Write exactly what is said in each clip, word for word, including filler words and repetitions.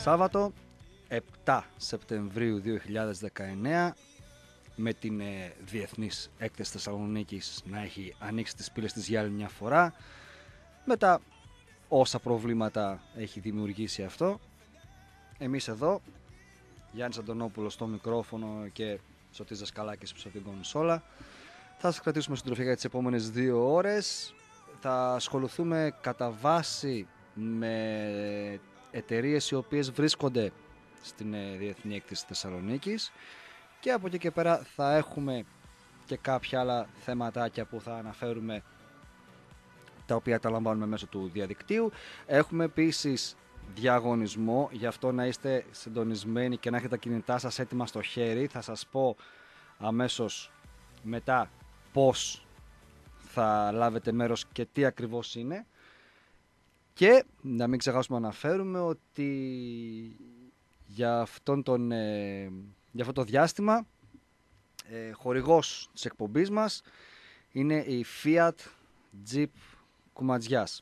Σάββατο επτά Σεπτεμβρίου δύο χιλιάδες δεκαεννέα, με την ε, Διεθνής Έκθεση Θεσσαλονίκης να έχει ανοίξει τις πύλες της για άλλη μια φορά, με τα όσα προβλήματα έχει δημιουργήσει αυτό. Εμείς εδώ, Γιάννης Αντωνόπουλος στο μικρόφωνο και Σωτής Δασκαλάκης πίσω από την κονσόλα, θα σας κρατήσουμε συντροφιά για τις επόμενες δύο ώρες. Θα ασχοληθούμε κατά βάση με εταιρείες οι οποίες βρίσκονται στην ε, Διεθνή Έκθεση Θεσσαλονίκης, και από εκεί και πέρα θα έχουμε και κάποια άλλα θεματάκια που θα αναφέρουμε, τα οποία τα λαμβάνουμε μέσω του διαδικτύου. Έχουμε επίσης διαγωνισμό, γι' αυτό να είστε συντονισμένοι και να έχετε τα κινητά σας έτοιμα στο χέρι. Θα σας πω αμέσως μετά πώς θα λάβετε μέρος και τι ακριβώς είναι. Και να μην ξεχάσουμε να αναφέρουμε ότι για, αυτόν τον, ε, για αυτό το διάστημα ε, χορηγός της εκπομπής μας είναι η Fiat Jeep Κουματζιάς.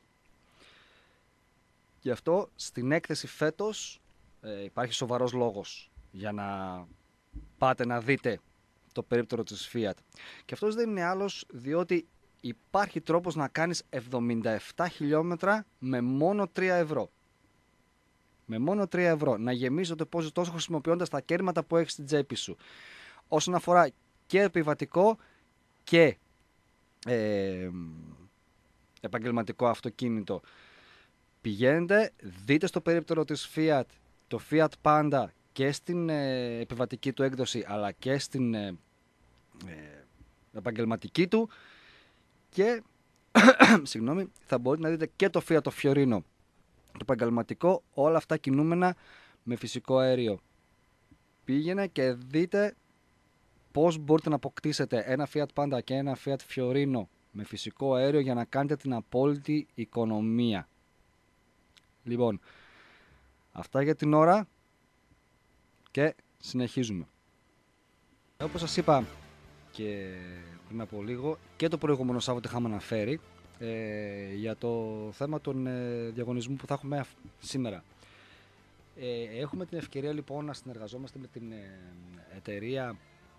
Γι' αυτό στην έκθεση φέτος ε, υπάρχει σοβαρός λόγος για να πάτε να δείτε το περίπτερο της Fiat. Και αυτός δεν είναι άλλος διότι υπάρχει τρόπος να κάνεις εβδομήντα επτά χιλιόμετρα με μόνο τρία ευρώ. Με μόνο τρία ευρώ. Να γεμίσεις το τεπόζιτο τόσο χρησιμοποιώντας τα κέρματα που έχεις στην τσέπη σου. Όσον αφορά και επιβατικό και ε, επαγγελματικό αυτοκίνητο, πηγαίνετε, δείτε στο περίπτερο της Fiat το Fiat Panda και στην ε, επιβατική του έκδοση, αλλά και στην ε, ε, επαγγελματική του, και συγγνώμη, θα μπορείτε να δείτε και το Fiat το Fiorino, το επαγγελματικό, όλα αυτά κινούμενα με φυσικό αέριο. Πήγαινε και δείτε πώς μπορείτε να αποκτήσετε ένα Fiat Panda και ένα Fiat Fiorino με φυσικό αέριο για να κάνετε την απόλυτη οικονομία. Λοιπόν, αυτά για την ώρα και συνεχίζουμε. Όπως σας είπα και πριν από λίγο, και το προηγούμενο Σάββατο είχαμε αναφέρει ε, για το θέμα των ε, διαγωνισμού που θα έχουμε σήμερα. Ε, έχουμε την ευκαιρία λοιπόν να συνεργαζόμαστε με την ε, εταιρεία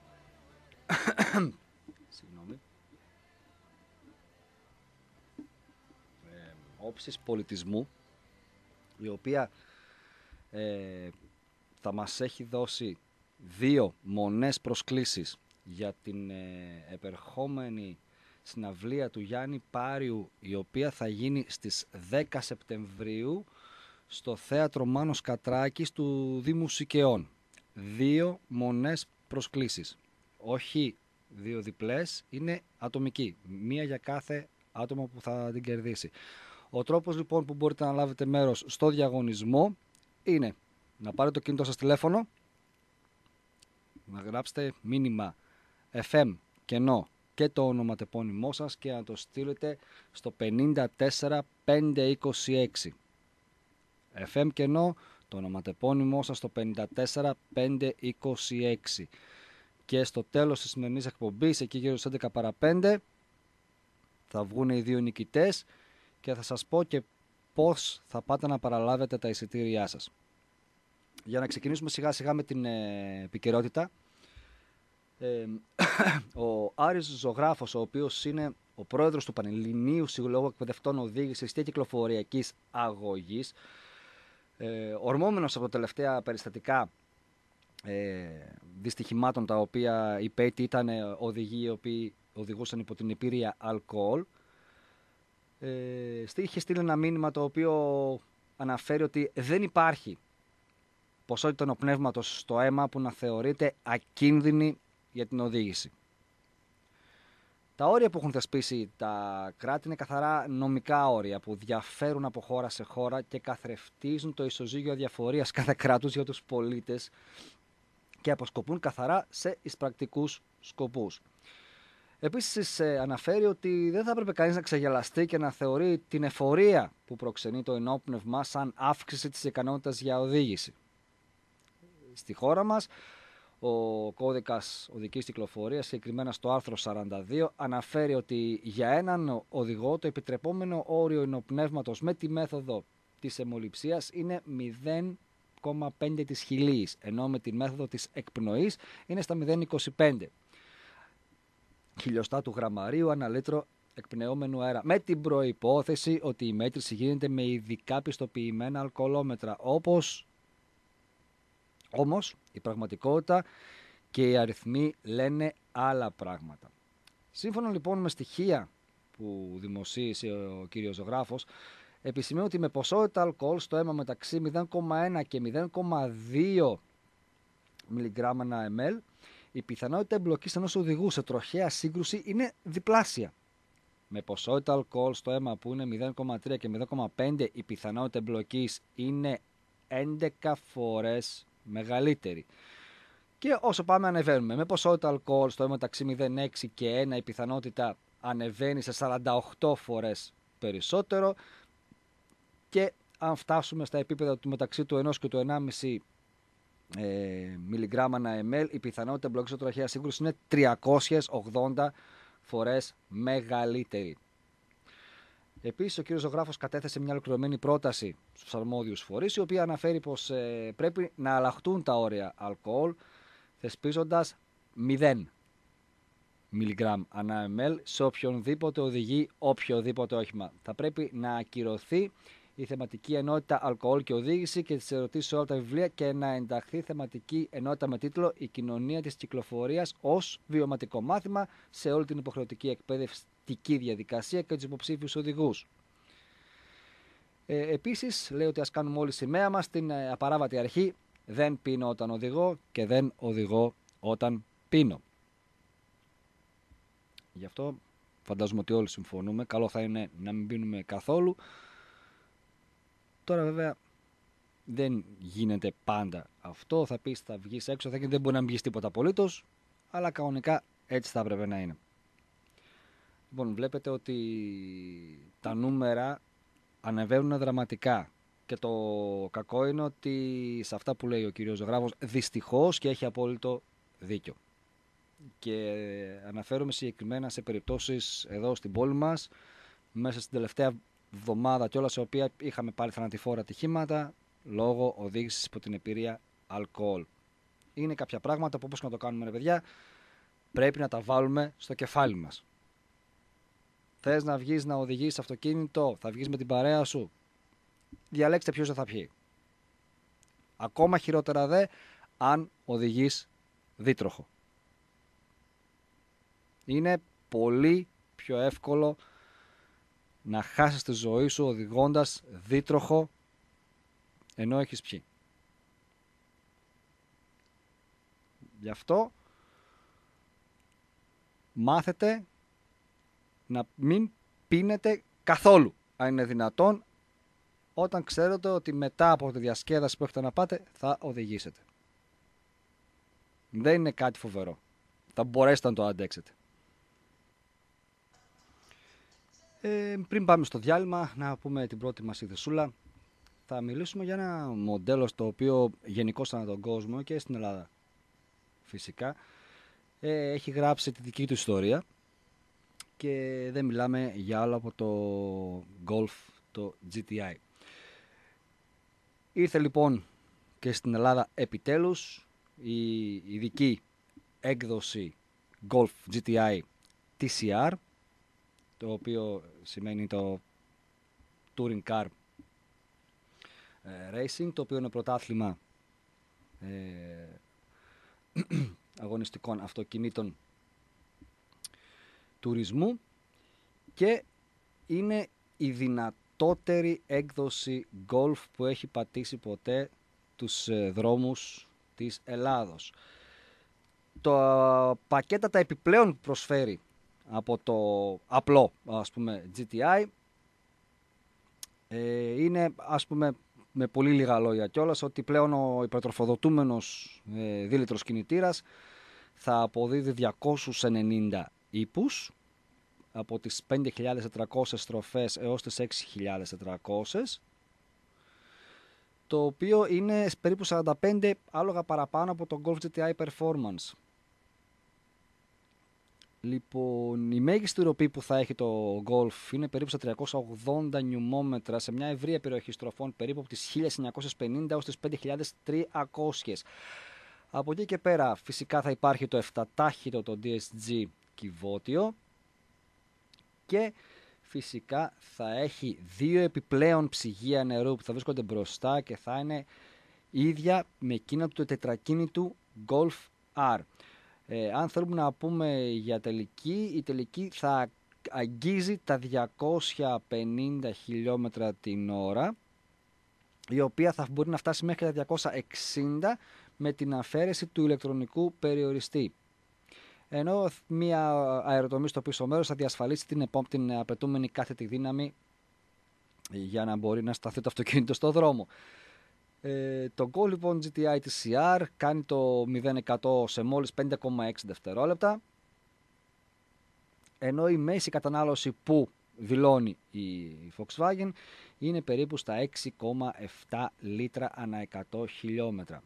συγγνώμη ε, Όψης Πολιτισμού, η οποία ε, θα μας έχει δώσει δύο μονές προσκλήσεις για την ε, επερχόμενη συναυλία του Γιάννη Πάριου, η οποία θα γίνει στις δέκα Σεπτεμβρίου στο Θέατρο Μάνος Κατράκης του Δήμου Σικαιών. Δύο μονές προσκλήσεις. Όχι δύο διπλές, είναι ατομική. Μία για κάθε άτομο που θα την κερδίσει. Ο τρόπος λοιπόν που μπορείτε να λάβετε μέρος στο διαγωνισμό είναι να πάρετε το κινητό σας τηλέφωνο, να γράψετε μήνυμα εφ εμ κενό και το ονοματεπώνυμό σας και να το στείλετε στο πενήντα τέσσερα πεντακόσια είκοσι έξι. εφ εμ κενό, το ονοματεπώνυμό σας στο πενήντα τέσσερα πεντακόσια είκοσι έξι. Και στο τέλος της σημερινής εκπομπής, εκεί γύρω στις έντεκα παρά πέντε, θα βγουν οι δύο νικητές και θα σας πω και πώς θα πάτε να παραλάβετε τα εισιτήριά σας. Για να ξεκινήσουμε σιγά σιγά με την ε, επικαιρότητα, ε, ο Άρης Ζωγράφος, ο οποίος είναι ο πρόεδρος του Πανελληνίου Συλλόγου Εκπαιδευτών Οδήγησης και Κυκλοφοριακής Αγωγής, ε, ορμόμενος από τα τελευταία περιστατικά ε, δυστυχημάτων, τα οποία οι πέτοι ήταν οδηγοί οι οποίοι οδηγούσαν υπό την επίρρεια αλκοόλ, ε, είχε στείλει ένα μήνυμα το οποίο αναφέρει ότι δεν υπάρχει ποσότητα νοπνεύματος στο αίμα που να θεωρείται ακίνδυνη για την οδήγηση. Τα όρια που έχουν θεσπίσει τα κράτη είναι καθαρά νομικά όρια που διαφέρουν από χώρα σε χώρα και καθρεφτίζουν το ισοζύγιο αδιαφορίας κάθε κράτους για τους πολίτες και αποσκοπούν καθαρά σε εισπρακτικούς σκοπούς. Επίσης ε, αναφέρει ότι δεν θα έπρεπε κανείς να ξεγελαστεί και να θεωρεί την εφορία που προξενεί το ενόπνευμα σαν αύξηση της ικανότητας για οδήγηση. Στη χώρα μας, ο κώδικας οδικής κυκλοφορίας, συγκεκριμένα στο άρθρο σαράντα δύο, αναφέρει ότι για έναν οδηγό το επιτρεπόμενο όριο ενοπνεύματος με τη μέθοδο της αιμοληψίας είναι μηδέν κόμμα πέντε της χιλίης, ενώ με τη μέθοδο της εκπνοής είναι στα μηδέν κόμμα είκοσι πέντε χιλιοστά του γραμμαρίου ανά λίτρο εκπνεόμενου αέρα. Με την προϋπόθεση ότι η μέτρηση γίνεται με ειδικά πιστοποιημένα αλκοολόμετρα. Όπως όμως η πραγματικότητα και οι αριθμοί λένε άλλα πράγματα. Σύμφωνα λοιπόν με στοιχεία που δημοσίευσε ο κύριος ζωγράφος, επισημαίνει ότι με ποσότητα αλκοόλ στο αίμα μεταξύ μηδέν κόμμα ένα και μηδέν κόμμα δύο μιλιγκράμμ ανά μιλιλίτρο, η πιθανότητα εμπλοκής ενός οδηγού σε τροχαία σύγκρουση είναι διπλάσια. Με ποσότητα αλκοόλ στο αίμα που είναι μηδέν κόμμα τρία και μηδέν κόμμα πέντε, η πιθανότητα εμπλοκής είναι έντεκα φορές μεγαλύτερη. Και όσο πάμε ανεβαίνουμε, με ποσότητα αλκοόλ στο αίμα μεταξύ μηδέν κόμμα έξι και ένα, η πιθανότητα ανεβαίνει σε σαράντα οκτώ φορές περισσότερο. Και αν φτάσουμε στα επίπεδα του μεταξύ του ενός και του ενάμιση ε, μιλιγκράμμ ανά μιλιλίτρο, η πιθανότητα εμπλοκής σε τροχαία σύγκρουση είναι τριακόσιες ογδόντα φορές μεγαλύτερη. Επίσης, ο κ. ζωγράφος κατέθεσε μια ολοκληρωμένη πρόταση στους αρμόδιους φορείς, η οποία αναφέρει πως ε, πρέπει να αλλάχτούν τα όρια αλκοόλ, θεσπίζοντας μηδέν μιλιγκράμμ ανά μιλιλίτρο σε οποιονδήποτε οδηγεί οποιοδήποτε όχημα. Θα πρέπει να ακυρωθεί η θεματική ενότητα αλκοόλ και οδήγηση και τις ερωτήσεις σε όλα τα βιβλία και να ενταχθεί θεματική ενότητα με τίτλο «Η κοινωνία της κυκλοφορίας ως βιωματικό μάθημα» σε όλη την υποχρεωτική εκπαιδευτική διαδικασία και τους υποψήφιους οδηγούς. Ε, επίσης, λέει ότι ας κάνουμε όλοι σημαία μας την ε, απαράβατη αρχή «Δεν πίνω όταν οδηγώ και δεν οδηγώ όταν πίνω». Γι' αυτό φαντάζομαι ότι όλοι συμφωνούμε. Καλό θα είναι να μην πίνουμε καθόλου. Τώρα βέβαια δεν γίνεται πάντα αυτό. Θα πεις θα βγεις έξω, θα, δεν μπορεί να μην βγεις τίποτα απολύτως, αλλά κανονικά έτσι θα έπρεπε να είναι. Λοιπόν, βλέπετε ότι τα νούμερα ανεβαίνουν δραματικά. Και το κακό είναι ότι σε αυτά που λέει ο κύριος ζωγράφος, δυστυχώς, και έχει απόλυτο δίκιο. Και αναφέρομαι συγκεκριμένα σε περιπτώσεις εδώ στην πόλη μας, μέσα στην τελευταία εβδομάδα κιόλας, σε οποία είχαμε πάλι θανατηφόρα ατυχήματα λόγω οδήγησης υπό την επηρεία αλκοόλ. Είναι κάποια πράγματα που, όπως και να το κάνουμε, ρε παιδιά, πρέπει να τα βάλουμε στο κεφάλι μας. Θες να βγεις να οδηγείς αυτοκίνητο, θα βγεις με την παρέα σου, διαλέξτε ποιος δεν θα πιει. Ακόμα χειρότερα δε αν οδηγείς δίτροχο. Είναι πολύ πιο εύκολο να χάσεις τη ζωή σου οδηγώντας δίτροχο ενώ έχεις πιει. Γι' αυτό μάθετε να μην πίνετε καθόλου, αν είναι δυνατόν, όταν ξέρετε ότι μετά από τη διασκέδαση που έχετε να πάτε θα οδηγήσετε. Δεν είναι κάτι φοβερό. Θα μπορέσετε να το αντέξετε. Ε, πριν πάμε στο διάλειμμα, να πούμε την πρώτη μας ειδησούλα. Θα μιλήσουμε για ένα μοντέλο στο οποίο γενικώς ανά τον κόσμο και στην Ελλάδα φυσικά ε, έχει γράψει τη δική του ιστορία και δεν μιλάμε για άλλο από το Golf, το τζι τι άι. Ήρθε λοιπόν και στην Ελλάδα επιτέλους η ειδική έκδοση Golf τζι τι άι τι σι αρ, το οποίο σημαίνει το Touring Car Racing, το οποίο είναι πρωτάθλημα ε, αγωνιστικών αυτοκινήτων τουρισμού και είναι η δυνατότερη έκδοση Golf που έχει πατήσει ποτέ τους ε, δρόμους της Ελλάδος. Το πακέτα τα επιπλέον που προσφέρει από το απλό, ας πούμε, τζι τι άι ε, είναι, ας πούμε, με πολύ λίγα λόγια κιόλας, ότι πλέον ο υπερτροφοδοτούμενος ε, δίλητρος κινητήρας θα αποδίδει διακόσιους ενενήντα ύπους από τις πέντε χιλιάδες τετρακόσιες στροφές έως τις έξι χιλιάδες τετρακόσιες, το οποίο είναι περίπου σαράντα πέντε άλογα παραπάνω από το Golf τζι τι άι Performance. Λοιπόν, η μέγιστη ροπή που θα έχει το Golf είναι περίπου στα τριακόσια ογδόντα νιουμόμετρα σε μια ευρεία περιοχή στροφών περίπου από τις χίλια εννιακόσια πενήντα έως τις πέντε χιλιάδες τριακόσια. Από εκεί και πέρα φυσικά θα υπάρχει το επτατάχυτο, το ντι ες τζι κυβότιο, και φυσικά θα έχει δύο επιπλέον ψυγεία νερού που θα βρίσκονται μπροστά και θα είναι ίδια με εκείνα του τετρακίνητου Golf R. Ε, αν θέλουμε να πούμε για τελική, η τελική θα αγγίζει τα διακόσια πενήντα χιλιόμετρα την ώρα, η οποία θα μπορεί να φτάσει μέχρι τα διακόσια εξήντα με την αφαίρεση του ηλεκτρονικού περιοριστή. Ενώ μια αεροτομή στο πίσω μέρος θα διασφαλίσει την, επό... την απαιτούμενη κάθετη δύναμη για να μπορεί να σταθεί το αυτοκίνητο στο δρόμο. Ε, το Go λοιπόν τζι τι άι τι σι αρ κάνει το μηδέν εκατό σε μόλις πέντε κόμμα έξι δευτερόλεπτα, ενώ η μέση κατανάλωση που δηλώνει η Volkswagen είναι περίπου στα έξι κόμμα επτά λίτρα ανά εκατό χιλιόμετρα.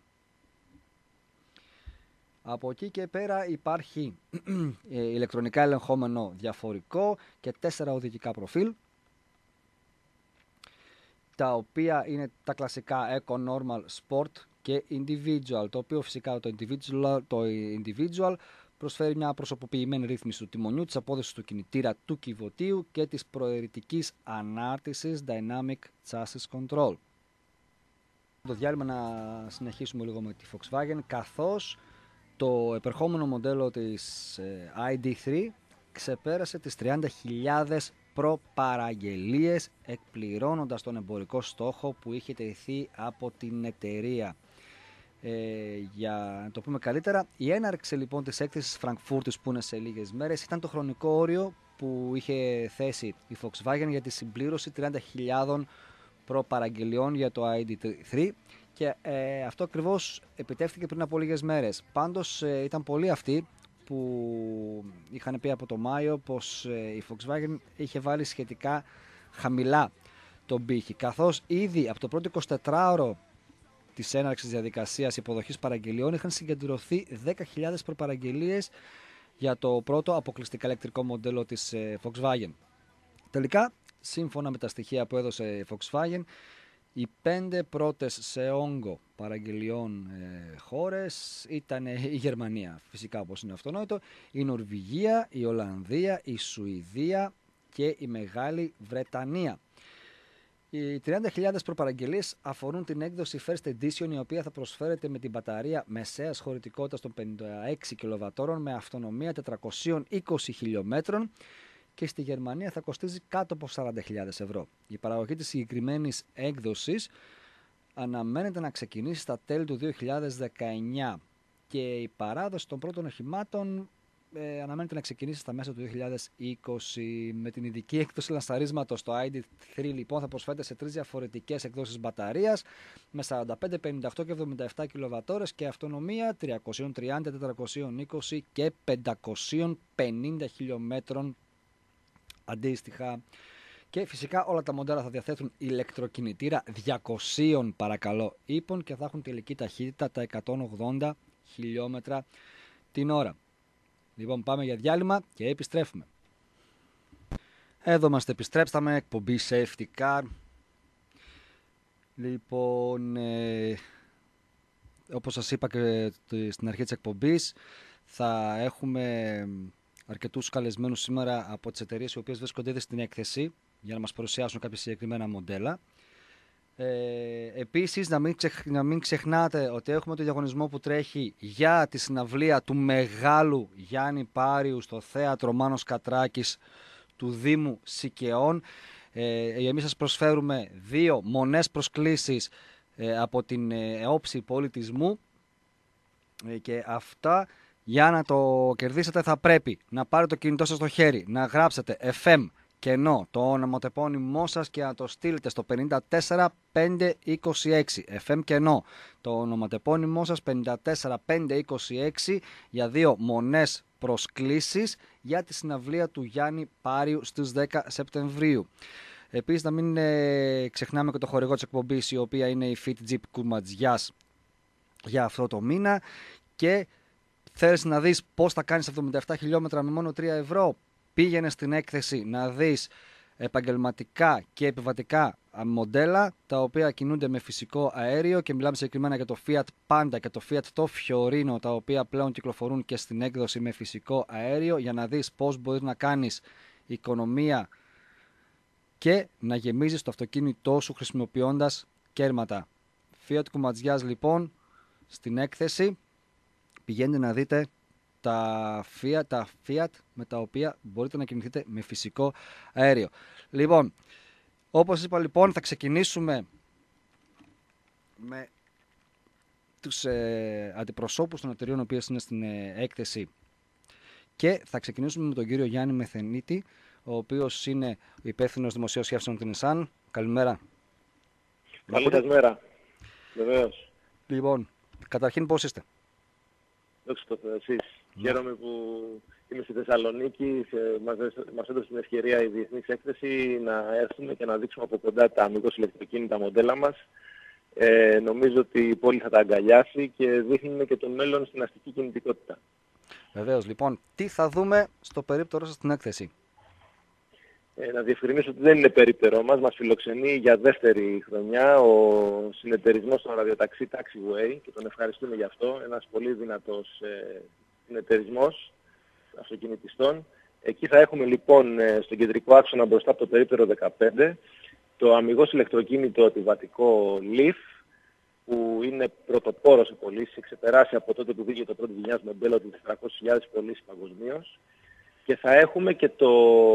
Από εκεί και πέρα υπάρχει ηλεκτρονικά ελεγχόμενο διαφορικό και τέσσερα οδηγικά προφίλ, τα οποία είναι τα κλασικά Eco, Normal, Sport και Individual, το οποίο φυσικά το Individual, το individual προσφέρει μια προσωποποιημένη ρύθμιση του τιμονιού, της απόδοσης του κινητήρα, του κυβωτίου και της προαιρετικής ανάρτησης Dynamic Chassis Control. Το διάλειμμα να συνεχίσουμε λίγο με τη Volkswagen, καθώς το επερχόμενο μοντέλο της άι ντι θρι ξεπέρασε τις τριάντα χιλιάδες προπαραγγελίες, εκπληρώνοντας τον εμπορικό στόχο που είχε τεθεί από την εταιρεία. Ε, για να το πούμε καλύτερα, η έναρξη λοιπόν της έκθεσης Φραγκφούρτης, που είναι σε λίγες μέρες, ήταν το χρονικό όριο που είχε θέσει η Volkswagen για τη συμπλήρωση τριάντα χιλιάδων προπαραγγελιών για το άι ντι θρι, και ε, αυτό ακριβώς επιτεύχθηκε πριν από λίγες μέρες. Πάντως ε, ήταν πολλοί αυτοί που είχαν πει από το Μάιο πως ε, η Volkswagen είχε βάλει σχετικά χαμηλά τον πύχη, καθώς ήδη από το πρώτο εικοσιτετράωρο της έναρξης διαδικασίας υποδοχής παραγγελιών είχαν συγκεντρωθεί δέκα χιλιάδες προπαραγγελίες για το πρώτο αποκλειστικά ηλεκτρικό μοντέλο της ε, Volkswagen. Τελικά, σύμφωνα με τα στοιχεία που έδωσε η Volkswagen, οι πέντε πρώτες σε όγκο παραγγελιών ε, χώρες ήταν η Γερμανία, φυσικά όπως είναι αυτονόητο, η Νορβηγία, η Ολλανδία, η Σουηδία και η Μεγάλη Βρετανία. Οι τριάντα χιλιάδες προπαραγγελίες αφορούν την έκδοση First Edition, η οποία θα προσφέρεται με την μπαταρία μεσαίας χωρητικότητας των πενήντα έξι κιλοβατόρων με αυτονομία τετρακόσια είκοσι χιλιόμετρων, και στη Γερμανία θα κοστίζει κάτω από σαράντα χιλιάδες ευρώ. Η παραγωγή της συγκεκριμένης έκδοσης αναμένεται να ξεκινήσει στα τέλη του δύο χιλιάδες δεκαεννιά και η παράδοση των πρώτων οχημάτων ε, αναμένεται να ξεκινήσει στα μέσα του δύο χιλιάδες είκοσι. Με την ειδική έκδοση λανσαρίσματος, το άι ντι θρι λοιπόν θα προσφέρεται σε τρεις διαφορετικές εκδόσεις μπαταρίας με σαράντα πέντε, πενήντα οκτώ και εβδομήντα επτά κιλοβατόρες και αυτονομία τριακόσια τριάντα, τετρακόσια είκοσι και πεντακόσια πενήντα χιλιόμετρων αντίστοιχα. Και φυσικά όλα τα μοντέλα θα διαθέτουν ηλεκτροκινητήρα διακόσια παρακαλώ ύπων και θα έχουν τελική ταχύτητα τα εκατόν ογδόντα χιλιόμετρα την ώρα. Λοιπόν, πάμε για διάλειμμα και επιστρέφουμε. Εδώ είμαστε, επιστρέψαμε, εκπομπή Safety Car. Λοιπόν, ε, όπως σας είπα και στην αρχή της εκπομπής, θα έχουμε αρκετούς καλεσμένους σήμερα από τις εταιρείες οι οποίες βρίσκονται ήδη στην έκθεση για να μας παρουσιάσουν κάποια συγκεκριμένα μοντέλα. Ε, επίσης, να μην, ξεχ, να μην ξεχνάτε ότι έχουμε το διαγωνισμό που τρέχει για τη συναυλία του μεγάλου Γιάννη Πάριου στο θέατρο Μάνος Κατράκης του Δήμου Σικαιών. Ε, εμείς σας προσφέρουμε δύο μονές προσκλήσεις ε, από την ε, όψη πολιτισμού ε, και αυτά, για να το κερδίσετε θα πρέπει να πάρετε το κινητό σας στο χέρι, να γράψετε εφ εμ κενό το ονοματεπώνυμό σας και να το στείλετε στο πενήντα τέσσερα πεντακόσια είκοσι έξι. εφ εμ κενό το ονοματεπώνυμό σας πενήντα τέσσερα πεντακόσια είκοσι έξι για δύο μονές προσκλήσεις για τη συναυλία του Γιάννη Πάριου στις δέκα Σεπτεμβρίου. Επίσης, να μην ε, ξεχνάμε και το χορηγό της εκπομπής, η οποία είναι η Fit Jeep Κουματζιάς για αυτό το μήνα, και Θέλεις να δεις πώς θα κάνεις εβδομήντα επτά χιλιόμετρα με μόνο τρία ευρώ. Πήγαινε στην έκθεση να δεις επαγγελματικά και επιβατικά μοντέλα τα οποία κινούνται με φυσικό αέριο και μιλάμε συγκεκριμένα για το Fiat Panda και το Fiat το Fiorino, τα οποία πλέον κυκλοφορούν και στην έκδοση με φυσικό αέριο, για να δεις πώς μπορείς να κάνεις οικονομία και να γεμίζεις το αυτοκίνητό σου χρησιμοποιώντας κέρματα. Fiat Κουματζιάς λοιπόν στην έκθεση, πηγαίνετε να δείτε τα Fiat, τα Fiat με τα οποία μπορείτε να κινηθείτε με φυσικό αέριο. Λοιπόν, όπως είπα λοιπόν, θα ξεκινήσουμε με τους ε, αντιπροσώπους των εταιρείων οποίες είναι στην ε, έκθεση και θα ξεκινήσουμε με τον κύριο Γιάννη Μεθενίτη, ο οποίος είναι υπεύθυνος δημοσίων σχέσεων της Nissan. Καλημέρα. Καλή σας μέρα. Βεβαίως. Λοιπόν, καταρχήν πώς είστε? Δόξα τω Θεώ, εσείς. Χαίρομαι που είμαι στη Θεσσαλονίκη, σε, μας, μας έδωσε την ευκαιρία η Διεθνής Έκθεση να έρθουμε και να δείξουμε από κοντά τα αμυγός ηλεκτροκίνητα μοντέλα μας. Ε, νομίζω ότι η πόλη θα τα αγκαλιάσει και δείχνουμε και το μέλλον στην αστική κινητικότητα. Βεβαίως. Λοιπόν, τι θα δούμε στο περίπτερό σας στην έκθεση? Ε, να διευκρινίσω ότι δεν είναι περίπτερό μας, μας φιλοξενεί για δεύτερη χρονιά ο συνεταιρισμός των ραδιοταξί Taxiway και τον ευχαριστούμε γι' αυτό. Ένας πολύ δυνατός ε, συνεταιρισμός αυτοκινητιστών. Εκεί θα έχουμε λοιπόν ε, στον κεντρικό άξονα μπροστά από το περίπτερο δεκαπέντε το αμυγός ηλεκτροκίνητο επιβατικό Leaf, που είναι πρωτοπόρο σε πωλήσεις, εξεπεράσει από τότε που βγήκε το πρώτο γενιάς μοντέλο του τετρακόσιες χιλιάδες πωλήσεις παγκοσμίως. Και θα έχουμε και το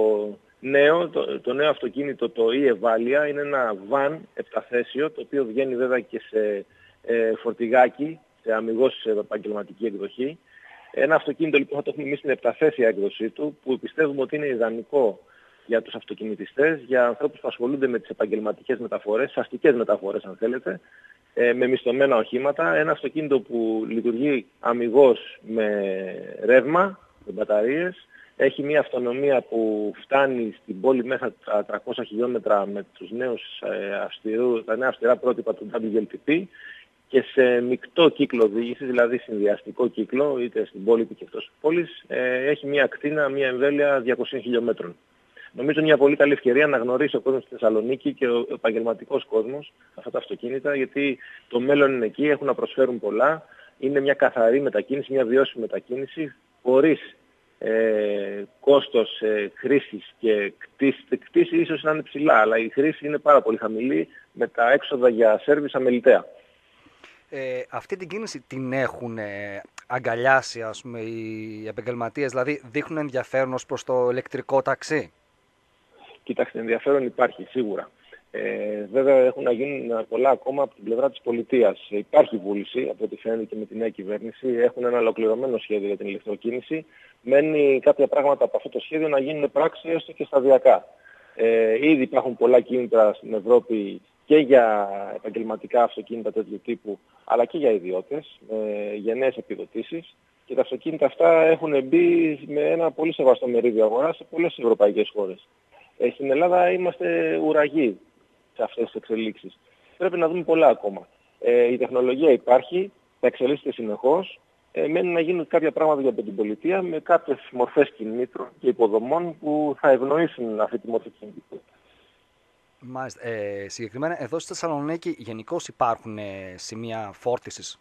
νέο, το, το νέο αυτοκίνητο, το e-Evalia, είναι ένα van επταθέσιο, το οποίο βγαίνει βέβαια και σε ε, φορτηγάκι, σε αμυγός επαγγελματική εκδοχή. Ένα αυτοκίνητο λοιπόν θα το έχουμε εμείς στην επταθέσια έκδοσή του, που πιστεύουμε ότι είναι ιδανικό για τους αυτοκινητιστές, για ανθρώπους που ασχολούνται με τις επαγγελματικές μεταφορές, αστικές μεταφορές αν θέλετε, ε, με μισθωμένα οχήματα. Ένα αυτοκίνητο που λειτουργεί αμυγός με ρεύμα, με μπαταρίες. Έχει μια αυτονομία που φτάνει στην πόλη μέσα τα τριακόσια χιλιόμετρα με τους νέους, ε, αυστηρού, τα νέα αυστηρά πρότυπα του ντάμπλιου ελ τι πι και σε μεικτό κύκλο οδήγησης, δηλαδή συνδυαστικό κύκλο, είτε στην πόλη είτε και εκτός της πόλης, ε, έχει μια ακτίνα, μια εμβέλεια διακοσίων χιλιόμετρων. Νομίζω μια πολύ καλή ευκαιρία να γνωρίσει ο κόσμος στη Θεσσαλονίκη και ο επαγγελματικός κόσμος αυτά τα αυτοκίνητα, γιατί το μέλλον είναι εκεί, έχουν να προσφέρουν πολλά. Είναι μια καθαρή μετακίνηση, μια βιώσιμη μετακίνηση, χωρίς ε, κόστος ε, χρήσης και κτήση. Κτήση ίσως να είναι ψηλά, αλλά η χρήση είναι πάρα πολύ χαμηλή με τα έξοδα για σέρβις αμεληταία. Ε, αυτή την κίνηση την έχουν ε, αγκαλιάσει, ας πούμε, οι επαγγελματίες, δηλαδή δείχνουν ενδιαφέρον ως προς το ηλεκτρικό ταξί? Κοίταξτε, ενδιαφέρον υπάρχει σίγουρα. Ε, βέβαια έχουν να γίνουν πολλά ακόμα από την πλευρά της πολιτείας. Υπάρχει βούληση, από ό,τι φαίνεται και με τη νέα κυβέρνηση. Έχουν ένα ολοκληρωμένο σχέδιο για την ηλεκτροκίνηση. Μένει κάποια πράγματα από αυτό το σχέδιο να γίνουν πράξη έστω και σταδιακά. Ε, ήδη υπάρχουν πολλά κίνητρα στην Ευρώπη και για επαγγελματικά αυτοκίνητα τέτοιου τύπου, αλλά και για ιδιώτες, με γενναίες επιδοτήσεις. Και τα αυτοκίνητα αυτά έχουν μπει με ένα πολύ σεβαστό μερίδιο αγορά σε πολλές ευρωπαϊκές χώρες. Ε, στην Ελλάδα είμαστε ουραγοί σε αυτές τις εξελίξεις. Πρέπει να δούμε πολλά ακόμα. Ε, η τεχνολογία υπάρχει, θα εξελίσσεται συνεχώς. Ε, μένει να γίνουν κάποια πράγματα για την πολιτεία με κάποιες μορφές κινήτρων και υποδομών που θα ευνοήσουν αυτή τη μορφή κινητικότητα. Μάλιστα. Ε, συγκεκριμένα εδώ στη Θεσσαλονίκη γενικώς υπάρχουν ε, σημεία φόρτισης?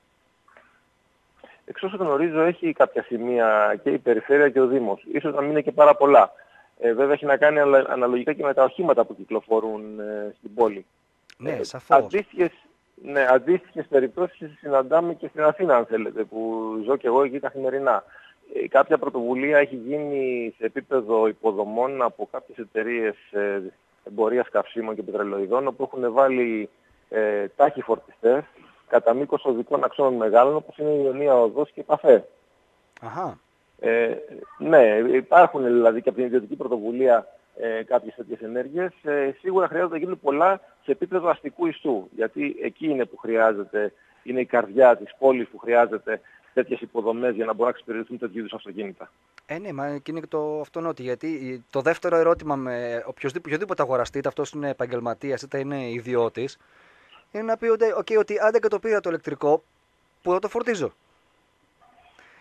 Εξ όσο γνωρίζω έχει κάποια σημεία και η περιφέρεια και ο Δήμος. Ίσως να μην είναι και πάρα πολλά. Ε, βέβαια έχει να κάνει αναλογικά και με τα οχήματα που κυκλοφορούν ε, στην πόλη. Ναι, ε, σαφώς. Αντίστοιχες, ναι, αντίστοιχες περιπτώσεις συναντάμε και στην Αθήνα, αν θέλετε, που ζω και εγώ εκεί καθημερινά. Ε, κάποια πρωτοβουλία έχει γίνει σε επίπεδο υποδομών από κάποιες εταιρείες ε, εμπορίας καυσίμων και πετρελοειδών, όπου έχουν βάλει ε, τάχοι φορτιστές κατά μήκος οδικών αξώνων μεγάλων, όπως είναι η Ιωνία Οδός και η Παφέ. Αχα. Ε, ναι, υπάρχουν δηλαδή και από την ιδιωτική πρωτοβουλία ε, κάποιες τέτοιες ενέργειες. Ε, σίγουρα χρειάζεται να γίνουν πολλά σε επίπεδο αστικού ιστού, γιατί εκεί είναι που χρειάζεται, είναι η καρδιά της πόλης που χρειάζεται τέτοιες υποδομές για να μπορούν να εξυπηρετηθούν τέτοιου είδους αυτοκίνητα. Ε, ναι, μα και είναι και το αυτονότι, γιατί το δεύτερο ερώτημα με οποιοδήποτε, οποιοδήποτε αγοραστή, είτε αυτός είναι επαγγελματίας είτε είναι ιδιώτης, είναι να πει ότι, okay, ότι άντε και το πήρα το ηλεκτρικό, που θα το φορτίζω.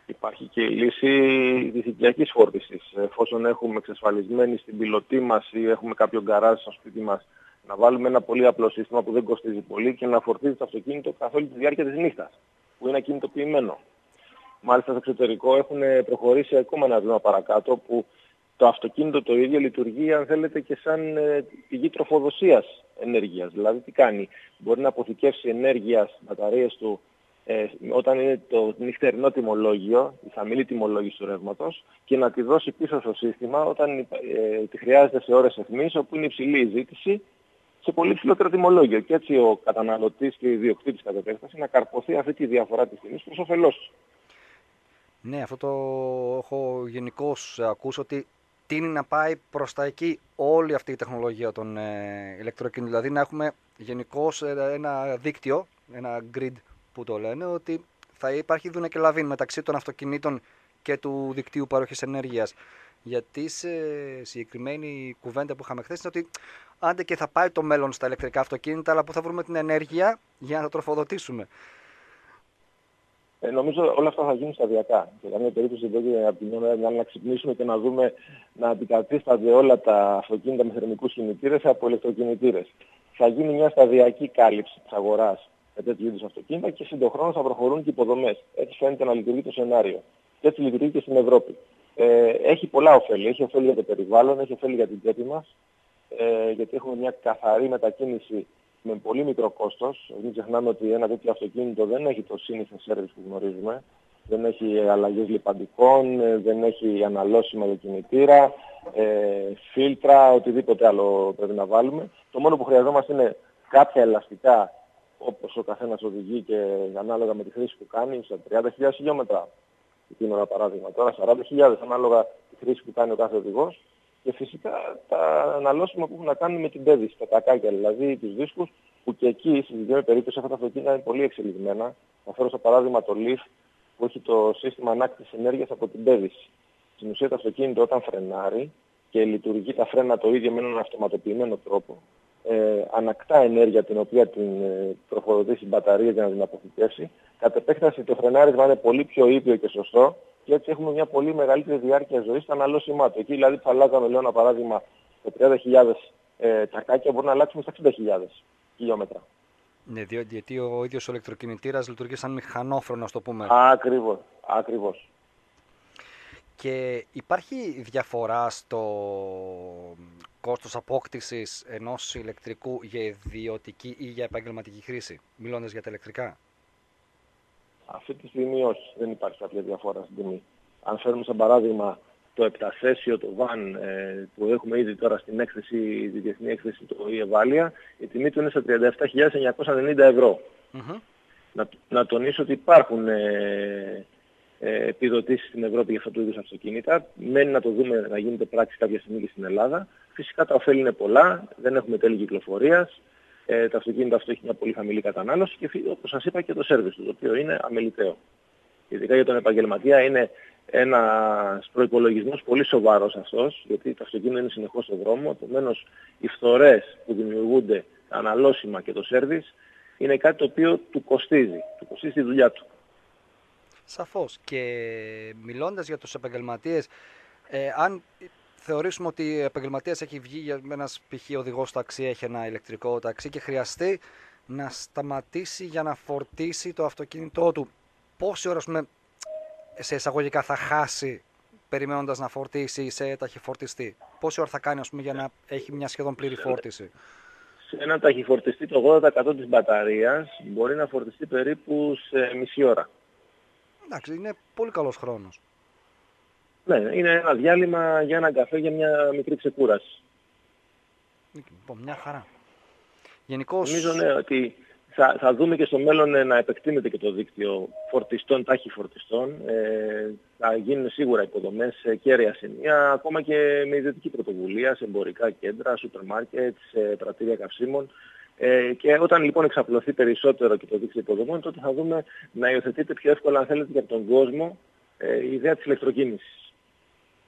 Υπάρχει και η λύση της οικιακής φόρτισης. Εφόσον έχουμε εξασφαλισμένη στην πιλωτή μας ή έχουμε κάποιο γκαράζ στο σπίτι μας, να βάλουμε ένα πολύ απλό σύστημα που δεν κοστίζει πολύ και να φορτίζει το αυτοκίνητο καθ' όλη τη διάρκεια της νύχτας, που είναι ακινητοποιημένο. Μάλιστα στο εξωτερικό έχουν προχωρήσει ακόμα ένα βήμα παρακάτω, που το αυτοκίνητο το ίδιο λειτουργεί, αν θέλετε, και σαν πηγή τροφοδοσίας ενέργειας. Δηλαδή τι κάνει, μπορεί να αποθηκεύσει ενέργεια στις μπαταρίες του ε, όταν είναι το νυχτερινό τιμολόγιο, η χαμηλή τιμολόγηση του ρεύματος, και να τη δώσει πίσω στο σύστημα όταν ε, τη χρειάζεται σε ώρες αιχμής, όπου είναι υψηλή η ζήτηση, σε πολύ ψηλότερο τιμολόγιο. Και έτσι ο καταναλωτής και ο ιδιοκτήτης κατ' επέκταση να καρποθεί αυτή τη διαφορά της τιμής προς όφελός του. Ναι, αυτό το έχω γενικώς ακούσει, ότι τείνει να πάει προς τα εκεί όλη αυτή η τεχνολογία των ε, ηλεκτροκίνητων. Δηλαδή να έχουμε γενικώς ένα δίκτυο, ένα grid που το λένε, ότι θα υπάρχει δούνε και λαβίν μεταξύ των αυτοκινήτων και του δικτύου παροχής ενέργειας. Γιατί σε συγκεκριμένη κουβέντα που είχαμε χθες είναι ότι άντε και θα πάει το μέλλον στα ηλεκτρικά αυτοκίνητα, αλλά που θα βρούμε την ενέργεια για να τα τροφοδοτήσουμε. Ε, νομίζω όλα αυτά θα γίνουν σταδιακά. Σε καμία περίπτωση δεν είναι από τη μια μέρα να ξυπνήσουμε και να δούμε να αντικαθίστανται όλα τα αυτοκίνητα με θερμικούς κινητήρες από ηλεκτροκινητήρες. Θα γίνει μια σταδιακή κάλυψη της αγοράς με τέτοιου είδους αυτοκίνητα και συντοχρόνως θα προχωρούν και υποδομές. Έτσι φαίνεται να λειτουργεί το σενάριο. Και έτσι λειτουργεί και στην Ευρώπη. Ε, έχει πολλά ωφέλη. Έχει ωφέλη για το περιβάλλον, έχει ωφέλη για την τσέπη μας, ε, γιατί έχουμε μια καθαρή μετακίνηση με πολύ μικρό κόστος. Μην ξεχνάμε ότι ένα τέτοιο αυτοκίνητο δεν έχει το σύνηθες σέρβις που γνωρίζουμε, δεν έχει αλλαγές λιπαντικών, δεν έχει αναλώσιμα για κινητήρα, ε, φίλτρα, οτιδήποτε άλλο πρέπει να βάλουμε. Το μόνο που χρειαζόμαστε είναι κάποια ελαστικά, όπως ο καθένας οδηγεί και ανάλογα με τη χρήση που κάνει, στα τριάντα χιλιάδες χιλιόμετρα. Είναι ένα παράδειγμα. Τώρα σαράντα χιλιάδες ανάλογα τη χρήση που κάνει ο κάθε οδηγός. Και φυσικά τα αναλώσιμα που έχουν να κάνουν με την πέδηση, τα τακάκια, δηλαδή τους δίσκους, που και εκεί, στη συγκεκριμένη περίπτωση, αυτά τα αυτοκίνητα είναι πολύ εξελιγμένα. Θα φέρω στο παράδειγμα το Leaf, που έχει το σύστημα ανάκτησης ενέργειας από την πέδηση. Στην ουσία το αυτοκίνητο όταν φρενάρει και λειτουργεί τα φρένα το ίδιο με έναν αυτοματοποιημένο τρόπο, ε, ανακτά ενέργεια την οποία την ε, τροφοδοτεί στην μπαταρία για να την αποθηκεύσει. Κατ' επέκταση το φρενάρισμα είναι πολύ πιο ήπιο και σωστό. Και έτσι έχουμε μια πολύ μεγαλύτερη διάρκεια ζωής στα αναλώσιμά του. Εκεί δηλαδή που θα αλλάζαμε, λέω ένα παράδειγμα, σε τριάντα χιλιάδες ε, τσακάκια, μπορεί να αλλάξουμε στα εξήντα χιλιάδες χιλιόμετρα. Ναι, γιατί ο ίδιος ο ηλεκτροκινητήρας λειτουργεί σαν μηχανόφρονο, να το πούμε. Ακριβώς, ακριβώς. Και υπάρχει διαφορά στο κόστος απόκτησης ενός ηλεκτρικού για ιδιωτική ή για επαγγελματική χρήση, μιλώντας για τα ηλεκτρικά? Αυτή τη στιγμή όχι, δεν υπάρχει κάποια διαφορά στην τιμή. Αν φέρουμε σαν παράδειγμα το επτασέσιο, το βαν ε, που έχουμε ήδη τώρα στην έκθεση, τη διεθνή έκθεση του Ιεβάλια, η τιμή του είναι στα τριάντα επτά χιλιάδες εννιακόσια ενενήντα ευρώ. Mm-hmm. Να, να τονίσω ότι υπάρχουν ε, ε, επιδοτήσεις στην Ευρώπη για αυτού του είδους αυτοκίνητα. Μένει να το δούμε να γίνεται πράξη κάποια στιγμή και στην Ελλάδα. Φυσικά τα ωφέλη είναι πολλά, δεν έχουμε τέλη κυκλοφορίας. Ε, το αυτοκίνητο αυτό έχει μια πολύ χαμηλή κατανάλωση και όπως σας είπα και το σέρβις του, το οποίο είναι αμεληταίο. Ειδικά για τον επαγγελματία είναι ένας προϋπολογισμός πολύ σοβαρός αυτός, γιατί το αυτοκίνητο είναι συνεχώς στο δρόμο, επομένως οι φθορές που δημιουργούνται, τα αναλώσιμα και το σέρβις, είναι κάτι το οποίο του κοστίζει, του κοστίζει τη δουλειά του. Σαφώς. Και μιλώντας για τους επαγγελματίες, ε, αν θεωρήσουμε ότι ο επαγγελματίας έχει βγει για ένας π.χ. οδηγός ταξί, έχει ένα ηλεκτρικό ταξί και χρειαστεί να σταματήσει για να φορτίσει το αυτοκίνητό του, πόση ώρα, πούμε, σε εισαγωγικά θα χάσει περιμένοντας να φορτίσει σε ταχυφορτιστή? Πόση ώρα θα κάνει, ας πούμε, για να έχει μια σχεδόν πλήρη φόρτιση? Σε ένα ταχυφορτιστή το ογδόντα τοις εκατό της μπαταρίας μπορεί να φορτιστεί περίπου σε μισή ώρα. Εντάξει, είναι πολύ καλός χρόνος. Ναι, είναι ένα διάλειμμα για έναν καφέ, για μια μικρή ξεκούραση. Λοιπόν, μια χαρά. Γενικώς... Νομίζω, ναι, ότι θα, θα δούμε και στο μέλλον να επεκτείνεται και το δίκτυο φορτιστών, ταχυφορτιστών. Ε, θα γίνουν σίγουρα υποδομές σε κέρια σημεία, ακόμα και με ιδιωτική πρωτοβουλία, σε εμπορικά κέντρα, σούπερ μάρκετ, σε πρατήρια καυσίμων. Ε, και όταν λοιπόν εξαπλωθεί περισσότερο και το δίκτυο υποδομών, τότε θα δούμε να υιοθετείται πιο εύκολα, αν θέλετε, για τον κόσμο ε, η ιδέα της ηλεκτροκίνησης.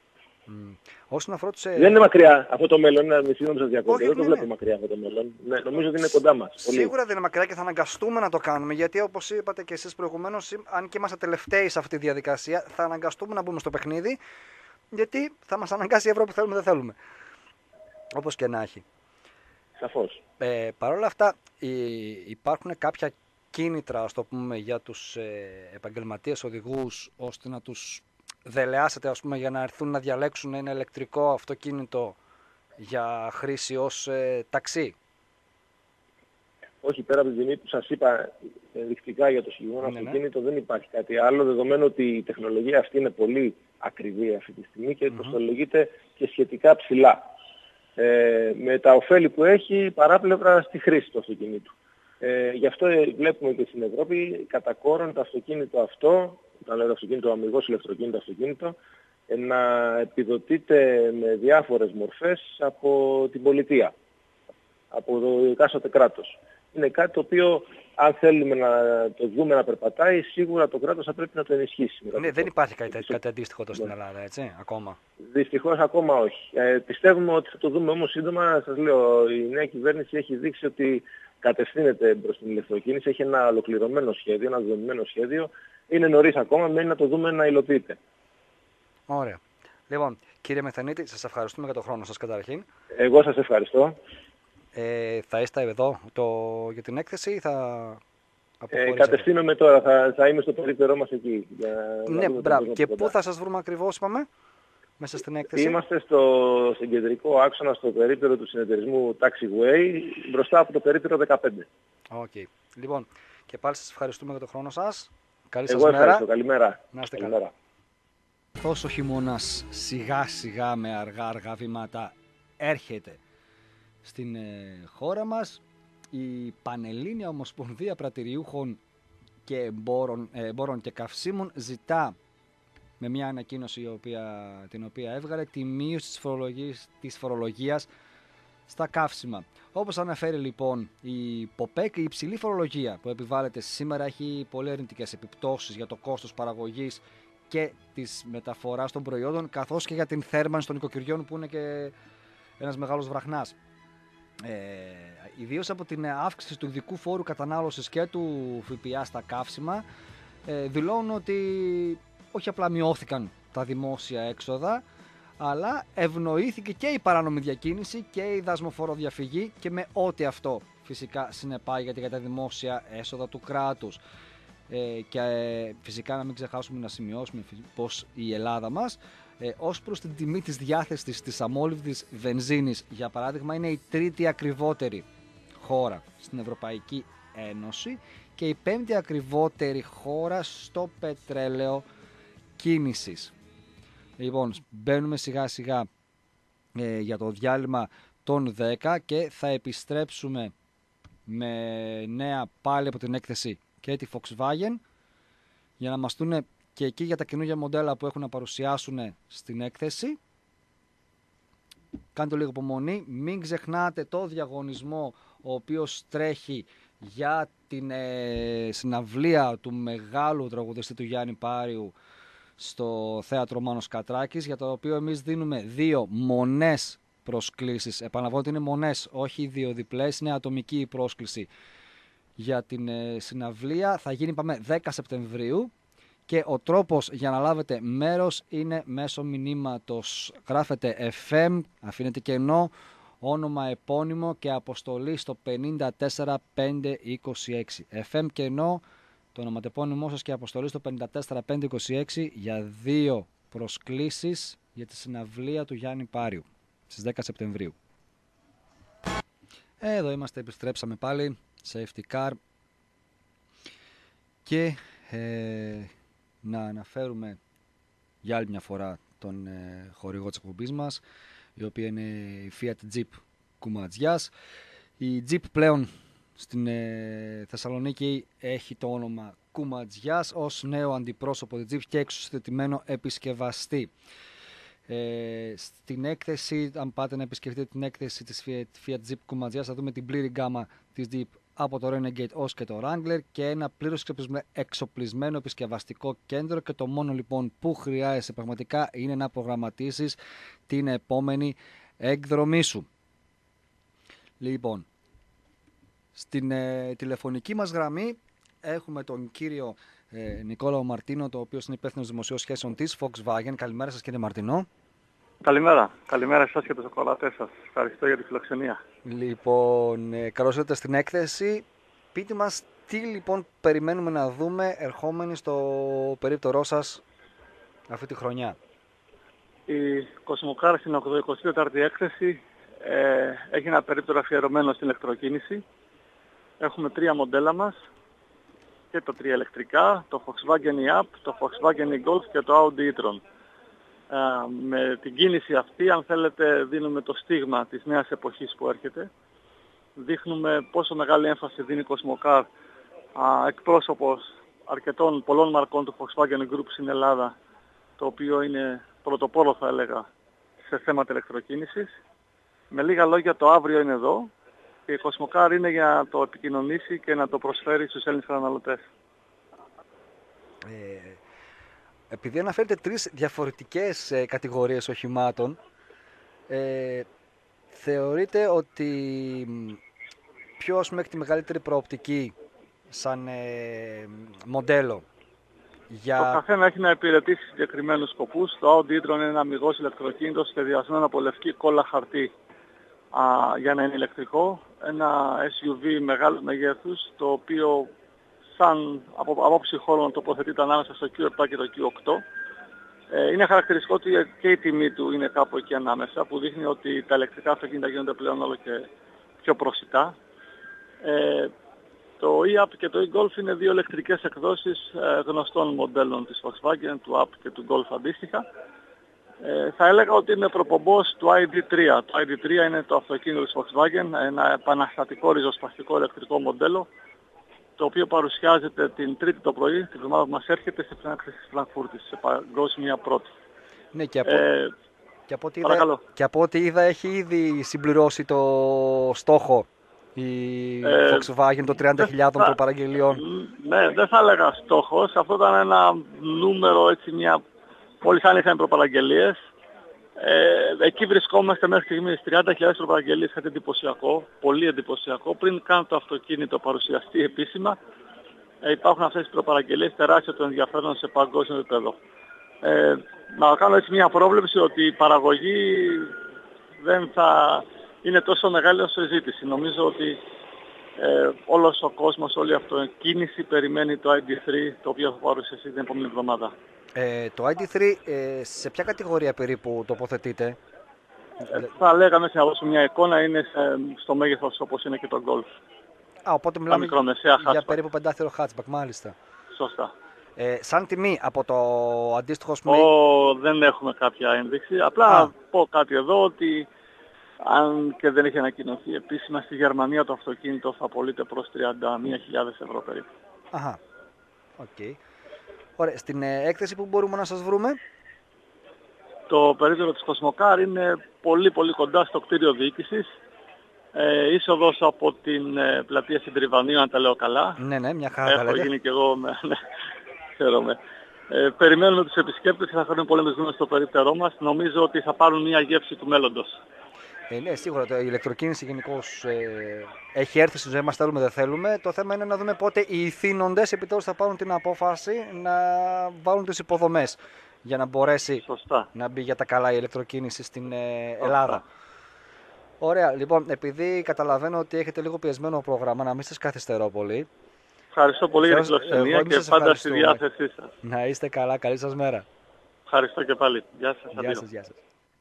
Mm. Όσον αφορά τους, δεν είναι μακριά αυτό το μέλλον, είναι μισή νόμιζα διακόπτω. Δεν το ναι, βλέπω ναι. μακριά αυτό το μέλλον. Ναι, νομίζω ότι είναι κοντά μας. Σίγουρα δεν είναι μακριά και θα αναγκαστούμε να το κάνουμε. Γιατί όπως είπατε και εσείς προηγουμένως, αν και είμαστε τελευταίοι σε αυτή τη διαδικασία, θα αναγκαστούμε να μπούμε στο παιχνίδι. Γιατί θα μας αναγκάσει η Ευρώπη, θέλουμε δεν θέλουμε. Όπως και να έχει. Σαφώς. Ε, Παρ' όλα αυτά, υπάρχουν κάποια κίνητρα, ας το πούμε, για τους ε, επαγγελματίες οδηγούς, ώστε να τους δελεάσετε, ας πούμε, για να έρθουν να διαλέξουν ένα ηλεκτρικό αυτοκίνητο για χρήση ως ε, ταξί. Όχι, πέρα από την τιμή που σας είπα ενδεικτικά για το συγκεκριμένο Ναι, αυτοκίνητο, ναι. Δεν υπάρχει κάτι άλλο, δεδομένου ότι η τεχνολογία αυτή είναι πολύ ακριβή αυτή τη στιγμή και Mm-hmm. κοστολογείται και σχετικά ψηλά. Ε, με τα ωφέλη που έχει παράπλευρα στη χρήση του αυτοκινήτου. Ε, γι' αυτό βλέπουμε και στην Ευρώπη κατά κόρον το αυτοκίνητο αυτό, όταν λέω αυτοκίνητο, αμυγός ηλεκτροκίνητο αυτοκίνητο, ε, να επιδοτείται με διάφορες μορφές από την πολιτεία, από το εκάστοτε κράτος. Είναι κάτι το οποίο, αν θέλουμε να το δούμε να περπατάει, σίγουρα το κράτος θα πρέπει να το ενισχύσει. Ναι, δεν υπάρχει κάτι, κάτι αντίστοιχο εδώ στην Ελλάδα, έτσι, ακόμα. Δυστυχώς ακόμα όχι. Ε, πιστεύουμε ότι θα το δούμε όμως σύντομα. Σας λέω, η νέα κυβέρνηση έχει δείξει ότι κατευθύνεται προς την ηλεκτροκίνηση, έχει ένα ολοκληρωμένο σχέδιο, ένα δομημένο σχέδιο. Είναι νωρίς ακόμα, μένει να το δούμε να υλοποιείται. Ωραία. Λοιπόν, κύριε Μεθενίτη, σας ευχαριστούμε για τον χρόνο σας καταρχήν. Εγώ σας ευχαριστώ. Ε, θα είστε εδώ το, για την έκθεση ή θα ε, κατευθύνομαι τώρα, θα, θα είμαι στο περίπτερό μας εκεί. Για ναι, μπράβο. Και πού θα σας βρούμε ακριβώς, είπαμε, μέσα στην έκθεση? Είμαστε στο, στην κεντρικό άξονα, στο περίπτερο του συνεταιρισμού Taxiway, μπροστά από το περίπτερο δεκαπέντε. Οκ. Okay. Λοιπόν, και πάλι σας ευχαριστούμε για τον χρόνο σας. Καλή Εγώ σας μέρα. Ευχαριστώ. Καλημέρα. Να είστε Καλημέρα. καλά. Καθώς ο χειμώνας σιγά σιγά με αργά αργά βήματα έρχεται στην ε, χώρα μας, η Πανελλήνια Ομοσπονδία Πρατηριούχων και Εμπόρων, ε, Εμπόρων και Καυσίμων ζητά με μια ανακοίνωση η οποία, την οποία έβγαλε τη μείωση της φορολογίας, της φορολογίας στα καύσιμα. Όπως αναφέρει λοιπόν η ΠΟΠΕΚ, η υψηλή φορολογία που επιβάλλεται σήμερα έχει πολύ αρνητικές επιπτώσεις για το κόστος παραγωγής και της μεταφοράς των προϊόντων, καθώς και για την θέρμανση των οικοκυριών που είναι και ένας μεγάλος βραχνάς. Ε, ιδίως από την αύξηση του ειδικού φόρου κατανάλωσης και του ΦΠΑ στα καύσιμα, ε, δηλώνουν ότι όχι απλά μειώθηκαν τα δημόσια έξοδα, αλλά ευνοήθηκε και η παράνομη διακίνηση και η δασμοφοροδιαφυγή και με ό,τι αυτό φυσικά συνεπάγεται για τα δημόσια έσοδα του κράτους. Ε, και ε, φυσικά να μην ξεχάσουμε να σημειώσουμε πως η Ελλάδα μας ε, ως προς την τιμή της διάθεσης της αμόλυβδης βενζίνης, για παράδειγμα, είναι η τρίτη ακριβότερη χώρα στην Ευρωπαϊκή Ένωση και η πέμπτη ακριβότερη χώρα στο πετρέλαιο κίνησης. Λοιπόν, μπαίνουμε σιγά σιγά ε, για το διάλειμμα των δέκα και θα επιστρέψουμε με νέα πάλι από την έκθεση και τη Volkswagen για να μας δούνε και εκεί για τα καινούργια μοντέλα που έχουν να παρουσιάσουν στην έκθεση. Κάντε λίγο υπομονή, μην ξεχνάτε το διαγωνισμό ο οποίος τρέχει για την ε, συναυλία του μεγάλου τραγουδιστή του Γιάννη Πάριου στο θέατρο Μάνος Κατράκης, για το οποίο εμείς δίνουμε δύο μονές προσκλήσεις. Επαναλαμβάνω ότι είναι μονές, όχι δύο διπλές, είναι ατομική η πρόσκληση για την ε, συναυλία. Θα γίνει, είπαμε, δέκα Σεπτεμβρίου και ο τρόπος για να λάβετε μέρος είναι μέσω μηνύματος. Γράφετε εφ εμ, αφήνετε κενό, όνομα, επώνυμο και αποστολή στο πενήντα τέσσερα πεντακόσια είκοσι έξι. εφ εμ κενό, το ονοματεπώνυμό σας και αποστολή στο πενήντα τέσσερα πεντακόσια είκοσι έξι για δύο προσκλήσεις για τη συναυλία του Γιάννη Πάριου στις δέκα Σεπτεμβρίου. Εδώ είμαστε, επιστρέψαμε πάλι, safety car, και ε, να αναφέρουμε για άλλη μια φορά τον ε, χορηγό της εκπομπής μας, η οποία είναι η Fiat Jeep Κουματζιάς. Η Jeep πλέον στην ε, Θεσσαλονίκη έχει το όνομα Κουματζιάς ως νέο αντιπρόσωπο της Jeep και εξουσιοδοτημένο επισκευαστή. Ε, στην έκθεση, αν πάτε να επισκεφτείτε την έκθεση της Fiat Jeep Κουματζιάς, θα δούμε την πλήρη γκάμα της Jeep από το Renegade ως και το Wrangler και ένα πλήρως εξοπλισμένο επισκευαστικό κέντρο και το μόνο λοιπόν που χρειάζεσαι πραγματικά είναι να προγραμματίσεις την επόμενη εκδρομή σου. Λοιπόν, στην ε, τηλεφωνική μας γραμμή έχουμε τον κύριο ε, Νικόλαο Μαρτίνο, το οποίος είναι υπεύθυνος δημοσίων σχέσεων της Volkswagen. Καλημέρα σας κύριε Μαρτίνο. Καλημέρα. Καλημέρα εσάς και τους ακροατές σας. Ευχαριστώ για τη φιλοξενία. Λοιπόν, ε, καλώς ήρθατε στην έκθεση. Πείτε μας τι λοιπόν περιμένουμε να δούμε ερχόμενοι στο περίπτερό σας αυτή τη χρονιά. Η Cosmocar στην ογδοηκοστή τέταρτη έκθεση ε, έχει ένα περίπτερο αφιερωμένο στην ηλεκτροκίνηση. Έχουμε τρία μοντέλα μας και τα τρία ηλεκτρικά, το Volkswagen e-Up, το Volkswagen e-Golf και το Audi e-tron. Ε, με την κίνηση αυτή, αν θέλετε, δίνουμε το στίγμα της νέας εποχής που έρχεται. Δείχνουμε πόσο μεγάλη έμφαση δίνει η Cosmocar, α, εκπρόσωπος αρκετών πολλών μαρκών του Volkswagen Group στην Ελλάδα, το οποίο είναι πρωτοπόρο θα έλεγα σε θέματα ηλεκτροκίνησης. Με λίγα λόγια, το αύριο είναι εδώ και η Cosmocar είναι για να το επικοινωνήσει και να το προσφέρει στους Έλληνες καταναλωτές. Ε, επειδή αναφέρετε τρεις διαφορετικές ε, κατηγορίες οχημάτων, ε, θεωρείτε ότι ποιο ας πούμε έχει τη μεγαλύτερη προοπτική σαν ε, μοντέλο για... Το καθένα έχει να υπηρετήσει συγκεκριμένους σκοπούς. Το Audi e-tron είναι ένα αμιγώς ηλεκτροκίνητο σχεδιασμένο από λευκή κόλλα χαρτί α, για να είναι ηλεκτρικό. Ένα ες γιου βι μεγάλου μεγέθους, το οποίο σαν από απόψη χώρων τοποθετείται ανάμεσα στο κιου επτά και το κιου οκτώ. Ε, είναι χαρακτηριστικό ότι και η τιμή του είναι κάπου εκεί ανάμεσα, που δείχνει ότι τα ηλεκτρικά αυτοκίνητα γίνονται πλέον όλο και πιο προσιτά. Ε, το e-Up και το e-Golf είναι δύο ηλεκτρικές εκδόσεις ε, γνωστών μοντέλων της Volkswagen, του Up και του Golf αντίστοιχα. Ε, θα έλεγα ότι είναι προπομπός του άι ντι τρία. Το άι ντι τρία είναι το αυτοκίνητο της Volkswagen, ένα επαναστατικό ριζοσπαστικό ηλεκτρικό μοντέλο, το οποίο παρουσιάζεται την Τρίτη το πρωί, την εβδομάδα που μας έρχεται, σε έκθεση της Φραγκφούρτης, σε παγκόσμια πρώτη. Ναι, και από, ε, και, από ό,τι είδα, και από ό,τι είδα έχει ήδη συμπληρώσει το στόχο η ε, Volkswagen των τριάντα χιλιάδων των παραγγελιών. Ναι, δεν θα έλεγα στόχος. Αυτό ήταν ένα νούμερο, έτσι, μια... Μόλις άνοιξαν προπαραγγελίες. Ε, εκεί βρισκόμαστε μέχρι στιγμής τριάντα χιλιάδες προπαραγγελίες, κάτι εντυπωσιακό, πολύ εντυπωσιακό. Πριν καν το αυτοκίνητο παρουσιαστεί επίσημα, ε, υπάρχουν αυτές τις προπαραγγελίες, τεράστιο το ενδιαφέρον σε παγκόσμιο επίπεδο. Ε, να κάνω έτσι μια πρόβλεψη ότι η παραγωγή δεν θα είναι τόσο μεγάλη όσο η ζήτηση. Νομίζω ότι ε, όλος ο κόσμος, όλη η αυτοκίνηση περιμένει το άι ντι θρι, το οποίο θα παρουσιαστεί την επόμενη εβδομάδα. Ε, το άι ντι θρι ε, σε ποια κατηγορία περίπου τοποθετείται? Ε, θα λέγαμε, να δώσω μια εικόνα, είναι σε, στο μέγεθος όπως είναι και το Golf. Α, οπότε μιλάμε για, για περίπου πεντάθυρο hatchback, μάλιστα. Σωστά. Ε, σαν τιμή από το αντίστοιχο σπίτι. Ο, δεν έχουμε κάποια ένδειξη. Απλά Α. να πω κάτι εδώ, ότι αν και δεν έχει ανακοινωθεί επίσημα, στη Γερμανία το αυτοκίνητο θα πωλείται προς τριάντα μία χιλιάδες ευρώ περίπου. Αχα, οκ. Okay. Ωραία, στην ε, έκθεση που μπορούμε να σας βρούμε? Το περίπτερο της Cosmocar είναι πολύ πολύ κοντά στο κτίριο διοίκησης. Ε, είσοδος από την ε, πλατεία Συντριβανίου, αν τα λέω καλά. Ναι, ναι, μια χαρά. Έχω γίνει και εγώ, με, ναι, χαίρομαι. Ε, περιμένουμε τους επισκέπτες και θα φέρουν πολύ γνώμη στο περίπτερό μας. Νομίζω ότι θα πάρουν μια γεύση του μέλλοντος. Ε, ναι, σίγουρα η ηλεκτροκίνηση γενικώς ε, έχει έρθει στη ζωή μας, θέλουμε δεν θέλουμε. Το θέμα είναι να δούμε πότε οι ηθήνοντες επιτέλους θα πάρουν την απόφαση να βάλουν τις υποδομές για να μπορέσει Σωστά. να μπει για τα καλά η ηλεκτροκίνηση στην ε, Ελλάδα. Σωστά. Ωραία, λοιπόν, επειδή καταλαβαίνω ότι έχετε λίγο πιεσμένο πρόγραμμα, να μην σας καθυστερώ πολύ. Ευχαριστώ πολύ για την φιλοξενία και πάντα στη διάθεσή σας. Να είστε καλά, καλή σας μέρα. Ευχαριστώ και πάλι. Γεια σας. Γεια σας, γεια σας.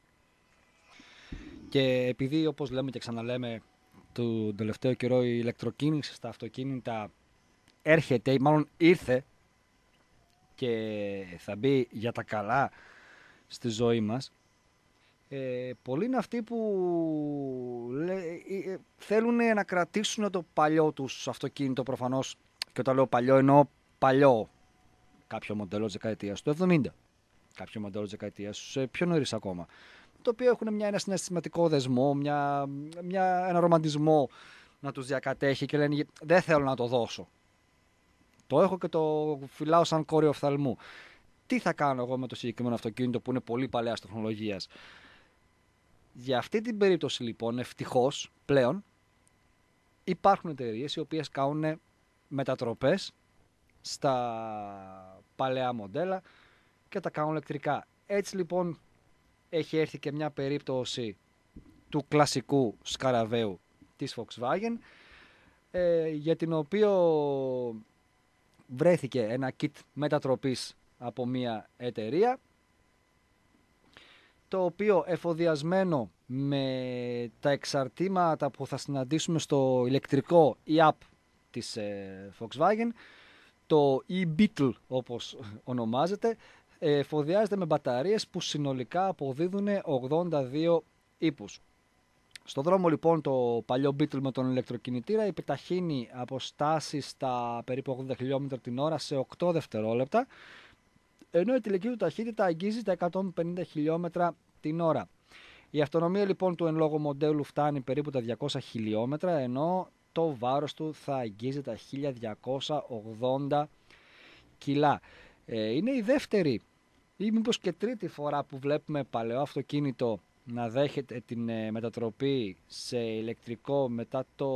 Και επειδή, όπως λέμε και ξαναλέμε, το τελευταίο καιρό η ηλεκτροκίνηση στα αυτοκίνητα έρχεται ή μάλλον ήρθε και θα μπει για τα καλά στη ζωή μας, ε, πολλοί είναι αυτοί που λέ, ε, θέλουν να κρατήσουν το παλιό τους αυτοκίνητο προφανώς, και όταν λέω παλιό εννοώ παλιό, κάποιο μοντέλο της δεκαετίας του εβδομήντα, κάποιο μοντέλο της δεκαετίας πιο νωρίς ακόμα, το οποίο έχουν μια, ένα συναισθηματικό δεσμό, μια, μια, ένα ρομαντισμό να τους διακατέχει και λένε δεν θέλω να το δώσω. Το έχω και το φυλάω σαν κόριο οφθαλμού. Τι θα κάνω εγώ με το συγκεκριμένο αυτοκίνητο που είναι πολύ παλαιάς τεχνολογίας. Για αυτή την περίπτωση λοιπόν, ευτυχώς πλέον υπάρχουν εταιρείες οι οποίες κάνουν μετατροπές στα παλαιά μοντέλα και τα κάνουν ηλεκτρικά. Έτσι λοιπόν έχει έρθει και μια περίπτωση του κλασικού σκαραβαίου της Volkswagen, ε, για την οποία βρέθηκε ένα kit μετατροπής από μια εταιρεία, το οποίο εφοδιασμένο με τα εξαρτήματα που θα συναντήσουμε στο ηλεκτρικό e-app της ε, Volkswagen, το e-Beetle όπως ονομάζεται, εφοδιάζεται με μπαταρίες που συνολικά αποδίδουν ογδόντα δύο ύπους. Στο δρόμο λοιπόν το παλιό Beetle με τον ηλεκτροκινητήρα επιταχύνει αποστάσεις στα περίπου ογδόντα χιλιόμετρα την ώρα σε οκτώ δευτερόλεπτα, ενώ η τελική του ταχύτητα αγγίζει τα εκατόν πενήντα χιλιόμετρα την ώρα. Η αυτονομία λοιπόν του εν λόγω μοντέλου φτάνει περίπου τα διακόσια χιλιόμετρα, ενώ το βάρος του θα αγγίζει τα χίλια διακόσια ογδόντα κιλά. Ε, είναι η δεύτερη ή μήπως και τρίτη φορά που βλέπουμε παλαιό αυτοκίνητο να δέχεται την ε, μετατροπή σε ηλεκτρικό μετά το,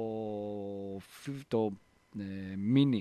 το ε, Mini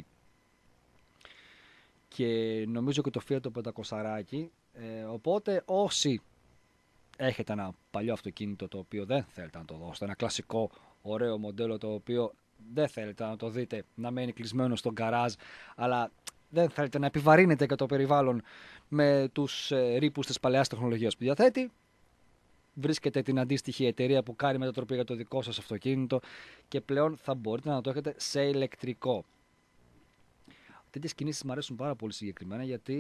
και νομίζω και το Fiat το πεντακόσια. Ε, οπότε όσοι έχετε ένα παλιό αυτοκίνητο το οποίο δεν θέλετε να το δώσετε, ένα κλασικό ωραίο μοντέλο το οποίο δεν θέλετε να το δείτε να μένει κλεισμένο στον γκαράζ, αλλά δεν θέλετε να επιβαρύνετε και το περιβάλλον με τους ε, ρήπους της παλαιάς τεχνολογίας που διαθέτει, βρίσκετε την αντίστοιχη εταιρεία που κάνει μετατροπή για το δικό σας αυτοκίνητο και πλέον θα μπορείτε να το έχετε σε ηλεκτρικό. Τέτοιες κινήσεις μου αρέσουν πάρα πολύ συγκεκριμένα, γιατί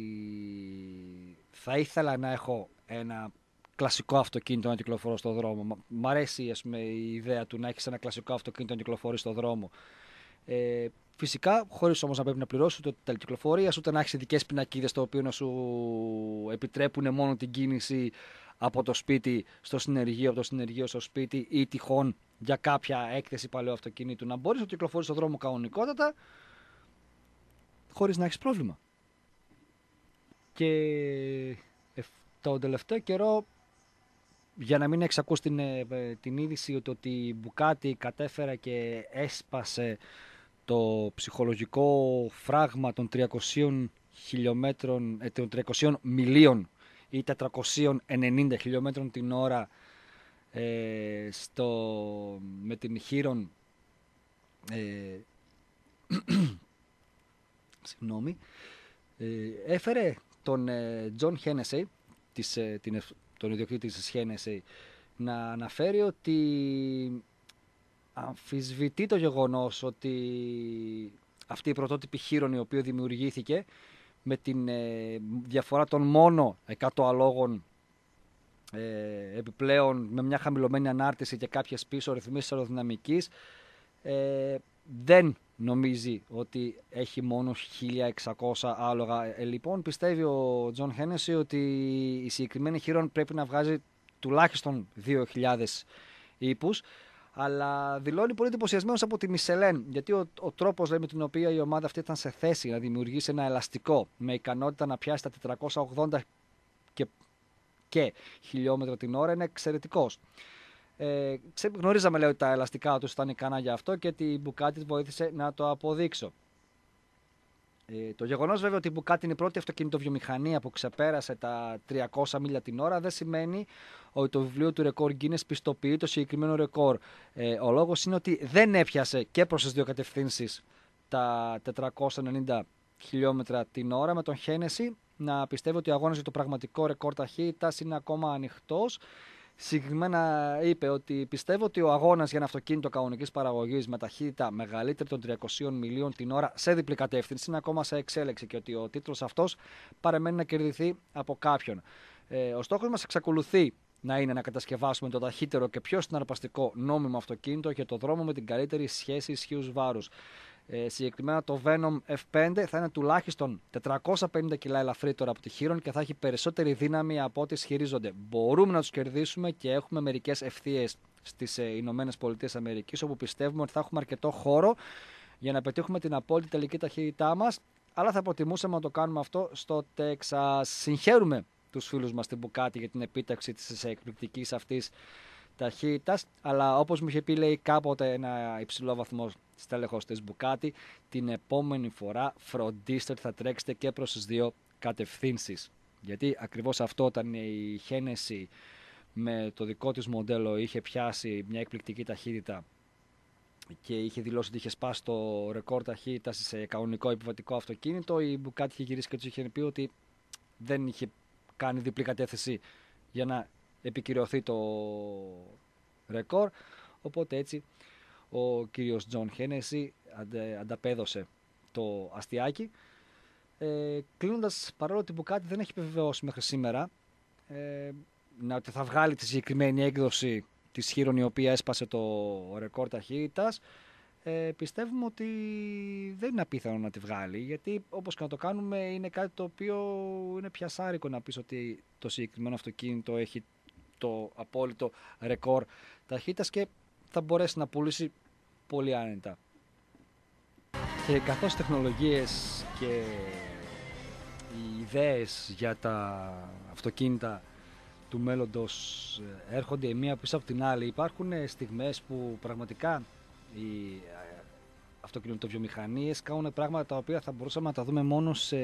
θα ήθελα να έχω ένα κλασικό αυτοκίνητο να κυκλοφορώ στον δρόμο. Μ' αρέσει ας πούμε, η ιδέα του να έχεις ένα κλασικό αυτοκίνητο να κυκλοφορεί στον δρόμο. Ε, φυσικά, χωρίς όμως να πρέπει να πληρώσεις ούτε τέλη κυκλοφορίας, ούτε να έχεις ειδικές πινακίδες το οποίο να σου επιτρέπουν μόνο την κίνηση από το σπίτι στο συνεργείο, από το συνεργείο στο σπίτι, ή τυχόν για κάποια έκθεση παλαιού αυτοκινήτου να μπορείς να κυκλοφορείς στον δρόμο κανονικότατα, χωρίς να έχεις πρόβλημα. Και ε, τον τελευταίο καιρό, για να μην έχεις ακούσει την, την είδηση ότι, ότι η Μπουκάτι κατέφερε και έσπασε το ψυχολογικό φράγμα των τριακοσίων χιλιόμετρων, ε, των τριακοσίων μιλίων ή τετρακοσίων ενενήντα χιλιόμετρων την ώρα ε, στο, με την Χίρον ε, συγγνώμη, ε, έφερε τον Τζον Χένεσι, τον ιδιοκτήτη της Χένεσι, να αναφέρει ότι αμφισβητεί το γεγονός ότι αυτή η πρωτότυπη Χίρον, η οποία δημιουργήθηκε με την ε, διαφορά των μόνο εκατό αλόγων ε, επιπλέον, με μια χαμηλωμένη ανάρτηση και κάποιες πίσω ρυθμίσεις αεροδυναμικής, ε, δεν νομίζει ότι έχει μόνο χίλια εξακόσια άλογα. Ε, λοιπόν, πιστεύει ο Τζον Χένεσι ότι η συγκεκριμένη Χίρον πρέπει να βγάζει τουλάχιστον δύο χιλιάδες ύπους, αλλά δηλώνει πολύ εντυπωσιασμένος από τη Μισελέν, γιατί ο, ο τρόπος με τον οποίο η ομάδα αυτή ήταν σε θέση να δημιουργήσει ένα ελαστικό με ικανότητα να πιάσει τα τετρακόσια ογδόντα και, και χιλιόμετρα την ώρα είναι εξαιρετικός. Ε, γνωρίζαμε, λέει, ότι τα ελαστικά τους ήταν ικανά για αυτό και ότι η Μπουκάτι βοήθησε να το αποδείξω. Ε, το γεγονός βέβαια ότι η Μπουκάτι είναι η πρώτη αυτοκινητοβιομηχανία που ξεπέρασε τα τριακόσια μίλια την ώρα δεν σημαίνει ότι το βιβλίο του ρεκόρ Guinness πιστοποιεί το συγκεκριμένο ρεκόρ. Ε, ο λόγος είναι ότι δεν έπιασε και προς τις δύο κατευθύνσεις τα τετρακόσια ενενήντα χιλιόμετρα την ώρα, με τον Χένεσι να πιστεύει ότι ο αγώνας για το πραγματικό ρεκόρ ταχύτητας είναι ακόμα ανοιχτός. Συγκεκριμένα είπε ότι πιστεύω ότι ο αγώνας για ένα αυτοκίνητο κανονικής παραγωγής με ταχύτητα μεγαλύτερη των τριακοσίων μιλίων την ώρα σε διπλή κατεύθυνση είναι ακόμα σε εξέλιξη και ότι ο τίτλος αυτός παραμένει να κερδιθεί από κάποιον. Ε, ο στόχος μας εξακολουθεί να είναι να κατασκευάσουμε το ταχύτερο και πιο συναρπαστικό νόμιμο αυτοκίνητο για το δρόμο με την καλύτερη σχέση ισχύους βάρους. Ε, συγκεκριμένα το Venom εφ πέντε θα είναι τουλάχιστον τετρακόσια πενήντα κιλά ελαφρύτερο από τη Χίρον και θα έχει περισσότερη δύναμη από ό,τι ισχυρίζονται. Μπορούμε να τους κερδίσουμε και έχουμε μερικές ευθείες στις Ηνωμένες Πολιτείες Αμερικής, όπου πιστεύουμε ότι θα έχουμε αρκετό χώρο για να πετύχουμε την απόλυτη τελική ταχύτητά μας, αλλά θα προτιμούσαμε να το κάνουμε αυτό στο Τέξας. Συγχαίρουμε τους φίλους μας στην Bugatti για την επίτευξη της εκπληκτικής αυτής ταχύτητας, αλλά όπως μου είχε πει, λέει, κάποτε ένα υψηλό βαθμό στέλεχος της Bugatti, την επόμενη φορά φροντίστε ότι θα τρέξετε και προς τις δύο κατευθύνσεις. Γιατί ακριβώς αυτό, όταν η Hennessy με το δικό της μοντέλο είχε πιάσει μια εκπληκτική ταχύτητα και είχε δηλώσει ότι είχε σπάσει το ρεκόρ ταχύτητας σε κανονικό επιβατικό αυτοκίνητο, η Bugatti είχε γυρίσει και τους είχε πει ότι δεν είχε κάνει διπλή κατεύθυνση για να επικυρωθεί το ρεκόρ. Οπότε έτσι ο κύριος Τζον Hennessy αντε, ανταπέδωσε το αστιάκι. Ε, κλείνοντας, παρόλο ότι η Bugatti δεν έχει επιβεβαιώσει μέχρι σήμερα ε, να ότι θα βγάλει τη συγκεκριμένη έκδοση της Chiron, η οποία έσπασε το ρεκόρ ταχύτητας, ε, πιστεύουμε ότι δεν είναι απίθανο να τη βγάλει, γιατί όπως και να το κάνουμε είναι κάτι το οποίο είναι πιασάρικο να πεις ότι το συγκεκριμένο αυτοκίνητο έχει το απόλυτο ρεκόρ ταχύτητας και θα μπορέσει να πουλήσει πολύ άνετα. Και καθώς οι τεχνολογίες και οι ιδέες για τα αυτοκίνητα του μέλλοντος έρχονται η μία πίσω από την άλλη, υπάρχουν στιγμές που πραγματικά οι αυτοκινητοβιομηχανίες κάνουν πράγματα τα οποία θα μπορούσαμε να τα δούμε μόνο σε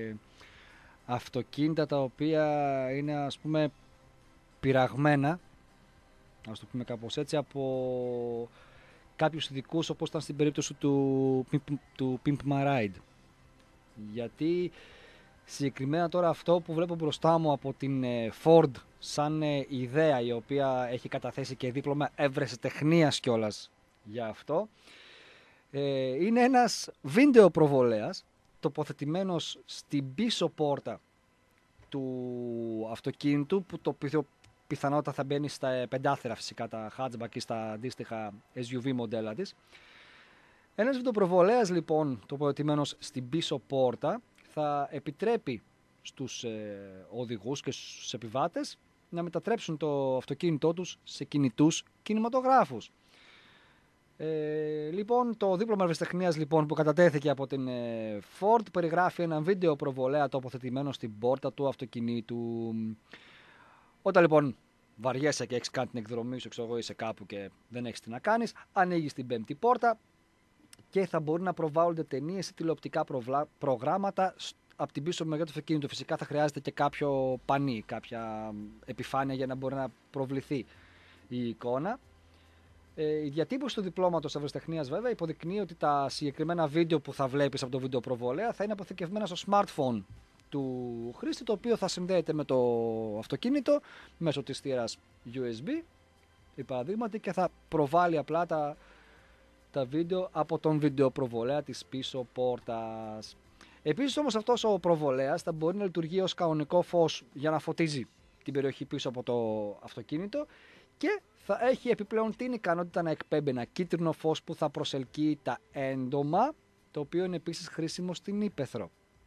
αυτοκίνητα τα οποία είναι, ας πούμε, πειραγμένα, ας το πούμε κάπως έτσι, από κάποιους ειδικούς, όπως ήταν στην περίπτωση του, του Pimp My Ride. Γιατί συγκεκριμένα τώρα αυτό που βλέπω μπροστά μου από την Ford σαν ιδέα, η οποία έχει καταθέσει και δίπλωμα ευρεσιτεχνίας κιόλας για αυτό, είναι ένας βίντεο προβολέας τοποθετημένος στην πίσω πόρτα του αυτοκίνητου, που το οποίο πιθανότατα θα μπαίνει στα πεντάθυρα φυσικά, τα hatchback ή στα αντίστοιχα ες γιου βι μοντέλα της. Ένας βιντεοπροβολέας λοιπόν τοποθετημένος στην πίσω πόρτα θα επιτρέπει στους ε, οδηγούς και στους επιβάτες να μετατρέψουν το αυτοκίνητό τους σε κινητούς κινηματογράφους. Ε, λοιπόν, το δίπλωμα ευρεσιτεχνίας λοιπόν, που κατατέθηκε από την ε, Ford περιγράφει ένα βίντεο προβολέα τοποθετημένο στην πόρτα του αυτοκινήτου. Όταν λοιπόν βαριέσαι και έχεις κάνει την εκδρομή σου, ξέρω εγώ, είσαι κάπου και δεν έχεις τι να κάνεις, ανοίγεις την πέμπτη πόρτα και θα μπορεί να προβάλλονται ταινίες ή τηλεοπτικά προβλα... προγράμματα από την πίσω μεριά του αυτοκίνητου. Φυσικά θα χρειάζεται και κάποιο πανί, κάποια επιφάνεια για να μπορεί να προβληθεί η εικόνα. Ε, η διατύπωση του διπλώματος ευρεσιτεχνίας βέβαια υποδεικνύει ότι τα συγκεκριμένα βίντεο που θα βλέπεις από το βίντεο προβολέα θα είναι αποθηκευμένα στο smartphone του χρήστη, το οποίο θα συνδέεται με το αυτοκίνητο μέσω της θύρας γιου ες μπι, η παραδείγματι, και θα προβάλλει απλά τα, τα βίντεο από τον βίντεο προβολέα της πίσω πόρτας. Επίσης όμως αυτός ο προβολέας θα μπορεί να λειτουργεί ως κανονικό φως για να φωτίζει την περιοχή πίσω από το αυτοκίνητο και θα έχει επιπλέον την ικανότητα να εκπέμπει ένα κίτρινο φως που θα προσελκύει τα έντομα, το οποίο είναι επίσης χρήσιμο στην ύπαιθρο.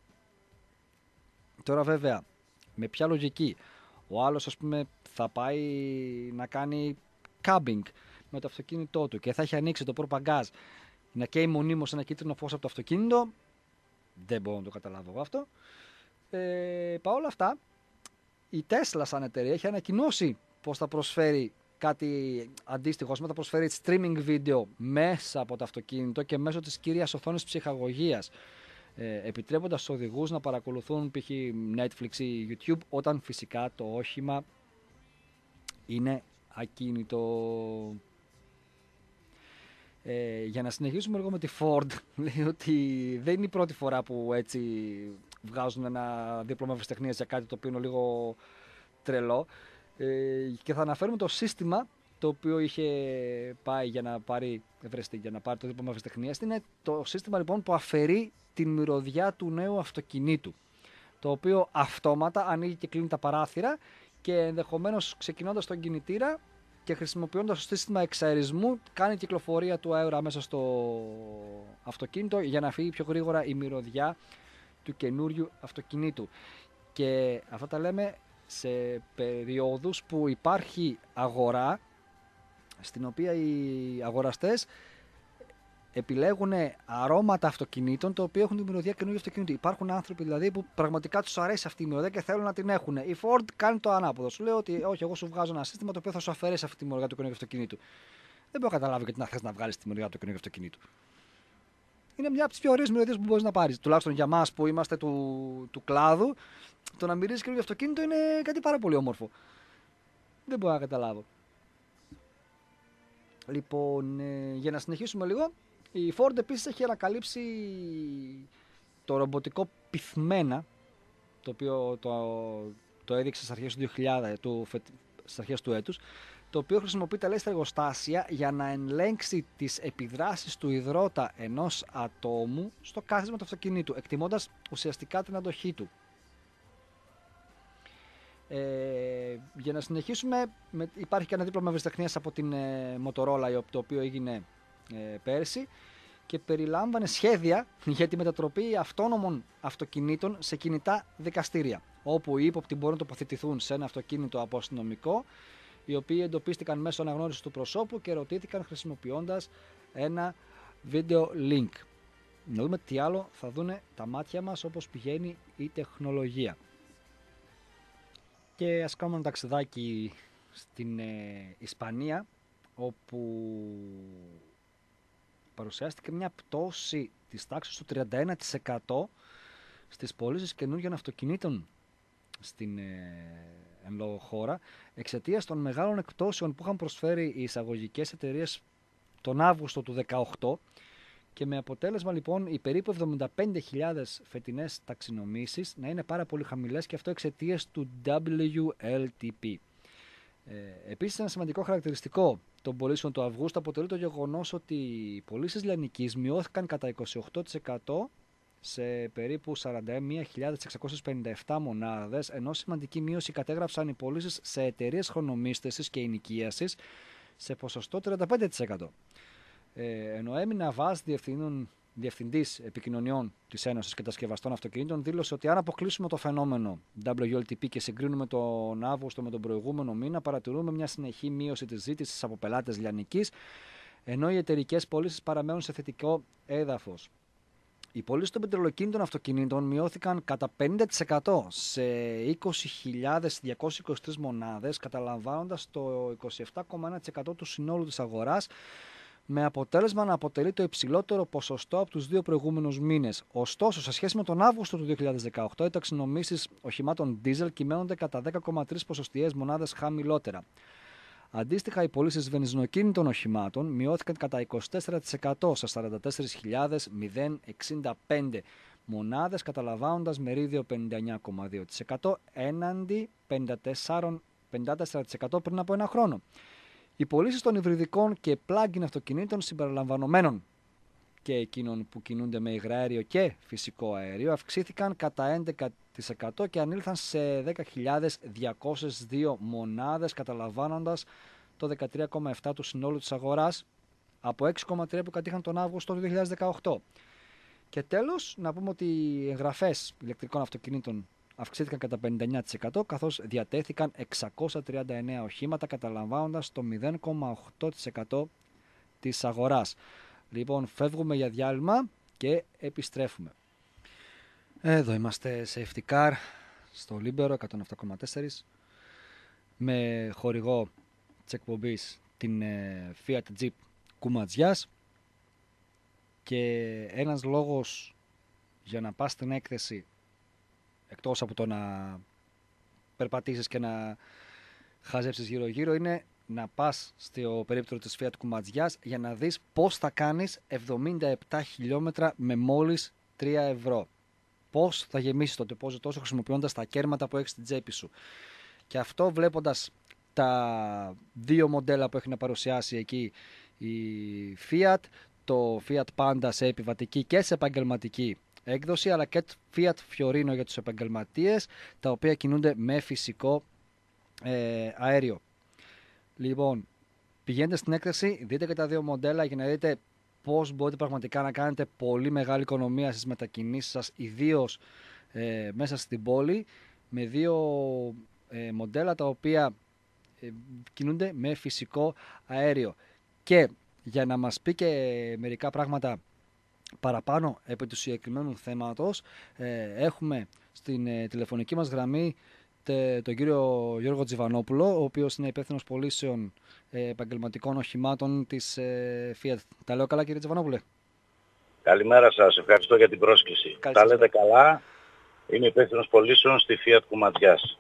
Τώρα βέβαια, με ποια λογική? Ο άλλος, ας πούμε, θα πάει να κάνει κάμπινγκ με το αυτοκίνητό του και θα έχει ανοίξει το προπαγκάζ να καίει μονίμως ένα κίτρινο φως από το αυτοκίνητο. Δεν μπορώ να το καταλάβω εγώ αυτό. Ε, Παρ' όλα αυτά, η Tesla σαν εταιρεία έχει ανακοινώσει πως θα προσφέρει κάτι αντίστοιχο, θα προσφέρει streaming βίντεο μέσα από το αυτοκίνητο και μέσω της κύριας οθόνης ψυχαγωγίας, ε, επιτρέποντας στους οδηγούς να παρακολουθούν π.χ. Netflix ή YouTube, όταν φυσικά το όχημα είναι ακίνητο. Ε, για να συνεχίσουμε λίγο με τη Ford, λέει ότι δεν είναι η πρώτη φορά που έτσι βγάζουν ένα δίπλωμα ευρεσιτεχνίας για κάτι το οποίο είναι λίγο τρελό. Ε, και θα αναφέρουμε το σύστημα το οποίο είχε πάει για να πάρει, για να πάρει το δίπλωμα ευρεσιτεχνίας. Είναι το σύστημα λοιπόν που αφαιρεί την μυρωδιά του νέου αυτοκινήτου, το οποίο αυτόματα ανοίγει και κλείνει τα παράθυρα και ενδεχομένως ξεκινώντας τον κινητήρα και χρησιμοποιώντας το σύστημα εξαερισμού κάνει κυκλοφορία του αέρα μέσα στο αυτοκίνητο για να φύγει πιο γρήγορα η μυρωδιά του καινούριου αυτοκινήτου. Και αυτά τα λέμε σε περιόδους που υπάρχει αγορά στην οποία οι αγοραστές επιλέγουν αρώματα αυτοκινήτων τα οποία έχουν τη μυρωδιά καινούργιου αυτοκινήτου. Υπάρχουν άνθρωποι δηλαδή που πραγματικά τους αρέσει αυτή η μυρωδιά και θέλουν να την έχουν. Η Ford κάνει το ανάποδο. Σου λέει ότι όχι, εγώ σου βγάζω ένα σύστημα το οποίο θα σου αφαιρέσει αυτή τη μυρωδιά του καινούργιου αυτοκινήτου. Δεν μπορώ να καταλάβω γιατί να θες να βγάλεις τη μυρωδιά του καινούργιου αυτοκινήτου. Είναι μια από τις πιο ωραίες μυρωδιές που μπορείς να πάρεις. Τουλάχιστον για μας που είμαστε του, του κλάδου, το να μυρίζεις καινούργιο αυτοκίνητο είναι κάτι πάρα πολύ όμορφο. Δεν μπορώ να καταλάβω. Λοιπόν, ε, για να συνεχίσουμε λίγο, η Ford επίσης έχει ανακαλύψει το ρομποτικό πυθμένα, το οποίο το, το έδειξε στις αρχές του δύο χιλιάδες, του, στις αρχές του έτους, το οποίο χρησιμοποιείται λέει στα εργοστάσια για να ελέγξει τις επιδράσεις του υδρότα ενός ατόμου στο κάθισμα του αυτοκινήτου, εκτιμώντας ουσιαστικά την αντοχή του. Ε, για να συνεχίσουμε, με, υπάρχει και ένα δίπλωμα ευρεσιτεχνίας από την ε, Motorola, το οποίο έγινε ε, πέρσι και περιλάμβανε σχέδια για τη μετατροπή αυτόνομων αυτοκινήτων σε κινητά δικαστήρια, όπου οι ύποπτοι μπορούν να τοποθετηθούν σε ένα αυτοκίνητο από αστυνομικό, οι οποίοι εντοπίστηκαν μέσω αναγνώρισης του προσώπου και ρωτήθηκαν χρησιμοποιώντας ένα video link. Να δούμε τι άλλο θα δούνε τα μάτια μας, όπως πηγαίνει η τεχνολογία. Και ας κάνουμε ένα ταξιδάκι στην ε, Ισπανία, όπου παρουσιάστηκε μια πτώση της τάξης του τριάντα ένα τοις εκατό στις πωλήσεις καινούργιων αυτοκινήτων στην ε, εν λόγω χώρα, εξαιτίας των μεγάλων εκπτώσεων που είχαν προσφέρει οι εισαγωγικές εταιρείες τον Αύγουστο του δύο χιλιάδες δεκαοκτώ, και με αποτέλεσμα λοιπόν οι περίπου εβδομήντα πέντε χιλιάδες φετινές ταξινομήσεις να είναι πάρα πολύ χαμηλές, και αυτό εξαιτίας του ντάμπλιου ελ τι πι. Ε, επίσης, ένα σημαντικό χαρακτηριστικό των πωλήσεων του Αυγούστου αποτελεί το γεγονός ότι οι πωλήσεις λιανικής μειώθηκαν κατά είκοσι οκτώ τοις εκατό σε περίπου σαράντα μία χιλιάδες εξακόσιες πενήντα επτά μονάδες, ενώ σημαντική μείωση κατέγραψαν οι πωλήσεις σε εταιρείες χρονομίσθησης και ενοικίασης σε ποσοστό τριάντα πέντε τοις εκατό. Ε, ενώ έμεινα Βάς, διευθυντής επικοινωνιών της Ένωσης Κατασκευαστών Αυτοκινήτων, δήλωσε ότι αν αποκλείσουμε το φαινόμενο ντάμπλιου ελ τι πι και συγκρίνουμε τον Αύγουστο με τον προηγούμενο μήνα, παρατηρούμε μια συνεχή μείωση της ζήτησης από πελάτες λιανικής, ενώ οι εταιρικές πωλήσεις παραμένουν σε θετικό έδαφος. Οι πωλήσεις των πετρελοκίνητων αυτοκινήτων μειώθηκαν κατά πενήντα τοις εκατό σε είκοσι χιλιάδες διακόσιες είκοσι τρεις μονάδες, καταλαμβάνοντας το είκοσι επτά κόμμα ένα τοις εκατό του συνόλου της αγοράς, με αποτέλεσμα να αποτελεί το υψηλότερο ποσοστό από τους δύο προηγούμενους μήνες. Ωστόσο, σε σχέση με τον Αύγουστο του δύο χιλιάδες δεκαοκτώ, οι ταξινομήσεις οχημάτων diesel κυμαίνονται κατά δέκα κόμμα τρεις ποσοστιαίες μονάδες χαμηλότερα. Αντίστοιχα, οι πωλήσεις βενζινοκίνητων οχημάτων μειώθηκαν κατά είκοσι τέσσερα τοις εκατό σε σαράντα τέσσερις χιλιάδες εξήντα πέντε μονάδες, καταλαμβάνοντας μερίδιο πενήντα εννέα κόμμα δύο τοις εκατό έναντι πενήντα τέσσερα τοις εκατό πριν από ένα χρόνο. Οι πωλήσεις των υβριδικών και plug-in αυτοκινήτων συμπεριλαμβανομένων και εκείνων που κινούνται με υγραέριο και φυσικό αέριο αυξήθηκαν κατά έντεκα τοις εκατό και ανήλθαν σε δέκα χιλιάδες διακόσιες δύο μονάδες, καταλαμβάνοντας το δεκατρία κόμμα επτά τοις εκατό του συνόλου της αγοράς από έξι κόμμα τρία τοις εκατό που κατήχαν τον Αύγουστο του δύο χιλιάδες δεκαοκτώ. Και τέλος, να πούμε ότι οι εγγραφές ηλεκτρικών αυτοκινήτων αυξήθηκαν κατά πενήντα εννέα τοις εκατό, καθώς διατέθηκαν εξακόσια τριάντα εννέα οχήματα, καταλαμβάνοντας το μηδέν κόμμα οκτώ τοις εκατό της αγοράς. Λοιπόν, φεύγουμε για διάλειμμα και επιστρέφουμε. Εδώ είμαστε σε Safety Car, στο Λίμπερο εκατόν επτά κόμμα τέσσερα, με χορηγό της εκπομπής την Fiat Jeep Κουματζιάς, και ένας λόγος για να πας στην έκθεση, εκτός από το να περπατήσεις και να χαζέψεις γύρω-γύρω, είναι να πας στο περίπτωρο της Fiat Κουματζιάς για να δεις πώς θα κάνεις εβδομήντα επτά χιλιόμετρα με μόλις τρία ευρώ. Πώς θα γεμίσεις το τεπόζιτο τόσο χρησιμοποιώντας τα κέρματα που έχεις στην τσέπη σου. Και αυτό βλέποντας τα δύο μοντέλα που έχει να παρουσιάσει εκεί η Fiat, το Fiat Panda σε επιβατική και σε επαγγελματική έκδοση, αλλά και Fiat Fiorino για τους επαγγελματίες, τα οποία κινούνται με φυσικό ε, αέριο. Λοιπόν, πηγαίνετε στην έκθεση, δείτε και τα δύο μοντέλα για να δείτε πώς μπορείτε πραγματικά να κάνετε πολύ μεγάλη οικονομία στις μετακινήσεις σας, ιδίως ε, μέσα στην πόλη, με δύο ε, μοντέλα τα οποία ε, κινούνται με φυσικό αέριο. Και για να μας πει και μερικά πράγματα παραπάνω επί του συγκεκριμένου θέματος, ε, έχουμε στην ε, τηλεφωνική μας γραμμή τε, τον κύριο Γιώργο Τζιβανόπουλο, ο οποίος είναι υπεύθυνος πωλήσεων ε, επαγγελματικών οχημάτων της ε, Fiat. Τα λέω καλά, κύριε Τζιβανόπουλε? Καλημέρα σας, ευχαριστώ για την πρόσκληση. Τα λέτε καλά, είμαι υπεύθυνος πωλήσεων στη Fiat Κουματζιάς.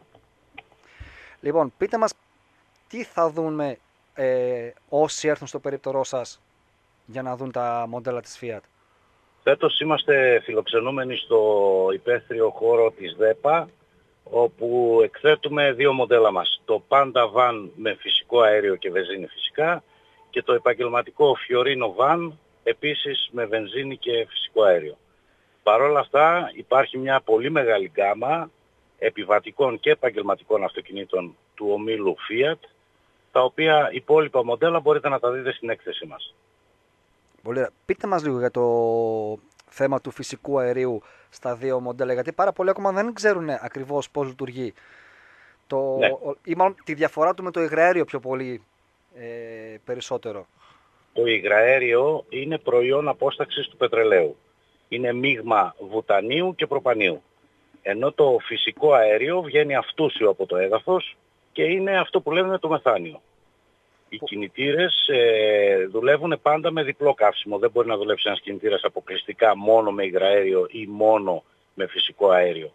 Λοιπόν, πείτε μας τι θα δούμε ε, όσοι έρθουν στο περίπτερό σας για να δουν τα μοντέλα της Fiat. Φέτος είμαστε φιλοξενούμενοι στο υπαίθριο χώρο της ΔΕΠΑ, όπου εκθέτουμε δύο μοντέλα μας. Το Panda Van με φυσικό αέριο και βενζίνη φυσικά και το επαγγελματικό Fiorino Van επίσης με βενζίνη και φυσικό αέριο. Παρ' όλα αυτά υπάρχει μια πολύ μεγάλη γκάμα επιβατικών και επαγγελματικών αυτοκινήτων του ομίλου Fiat, τα οποία υπόλοιπα μοντέλα μπορείτε να τα δείτε στην έκθεση μας. Πολύ ωραία. Πείτε μας λίγο για το θέμα του φυσικού αερίου στα δύο μοντέλα, γιατί πάρα πολλοί ακόμα δεν ξέρουν ακριβώς πώς λειτουργεί. Το, ναι. Ή μάλλον τη διαφορά του με το υγραέριο πιο πολύ ε, περισσότερο. Το υγραέριο είναι προϊόν απόσταξης του πετρελαίου. Είναι μείγμα βουτανίου και προπανίου. Ενώ το φυσικό αέριο βγαίνει αυτούσιο από το έδαφος και είναι αυτό που λέμε το μεθάνιο. Οι κινητήρες ε, δουλεύουν πάντα με διπλό καύσιμο. Δεν μπορεί να δουλέψει ένας κινητήρας αποκλειστικά μόνο με υγραέριο ή μόνο με φυσικό αέριο.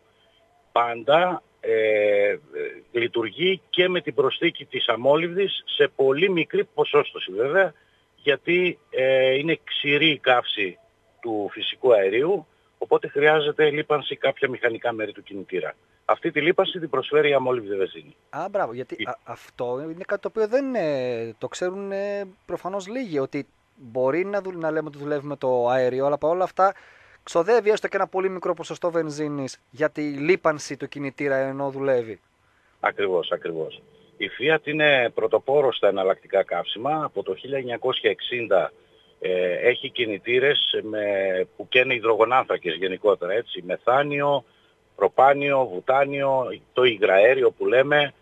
Πάντα ε, λειτουργεί και με την προσθήκη της αμόλυβδης σε πολύ μικρή ποσόστοση βέβαια, γιατί ε, είναι ξηρή η καύση του φυσικού αερίου, οπότε χρειάζεται λίπανση κάποια μηχανικά μέρη του κινητήρα. Αυτή τη λίπανση την προσφέρει η αμόλυβδη βενζίνη. Α, μπράβο, γιατί η... α, αυτό είναι κάτι το οποίο δεν είναι, το ξέρουν ε, προφανώς λίγοι, ότι μπορεί να, δουλ, να λέμε ότι δουλεύει με το αέριο, αλλά παρόλα αυτά ξοδεύει έστω και ένα πολύ μικρό ποσοστό βενζίνης για τη λίπανση του κινητήρα ενώ δουλεύει. Ακριβώς, ακριβώς. Η Fiat είναι πρωτοπόρος στα εναλλακτικά καύσιμα. Από το χίλια εννιακόσια εξήντα ε, έχει κινητήρες με, που καίνε υδρογονάνθρακες γενικότερα, έτσι, μεθάνιο, προπάνιο, βουτάνιο, το υγραέριο που λέμε,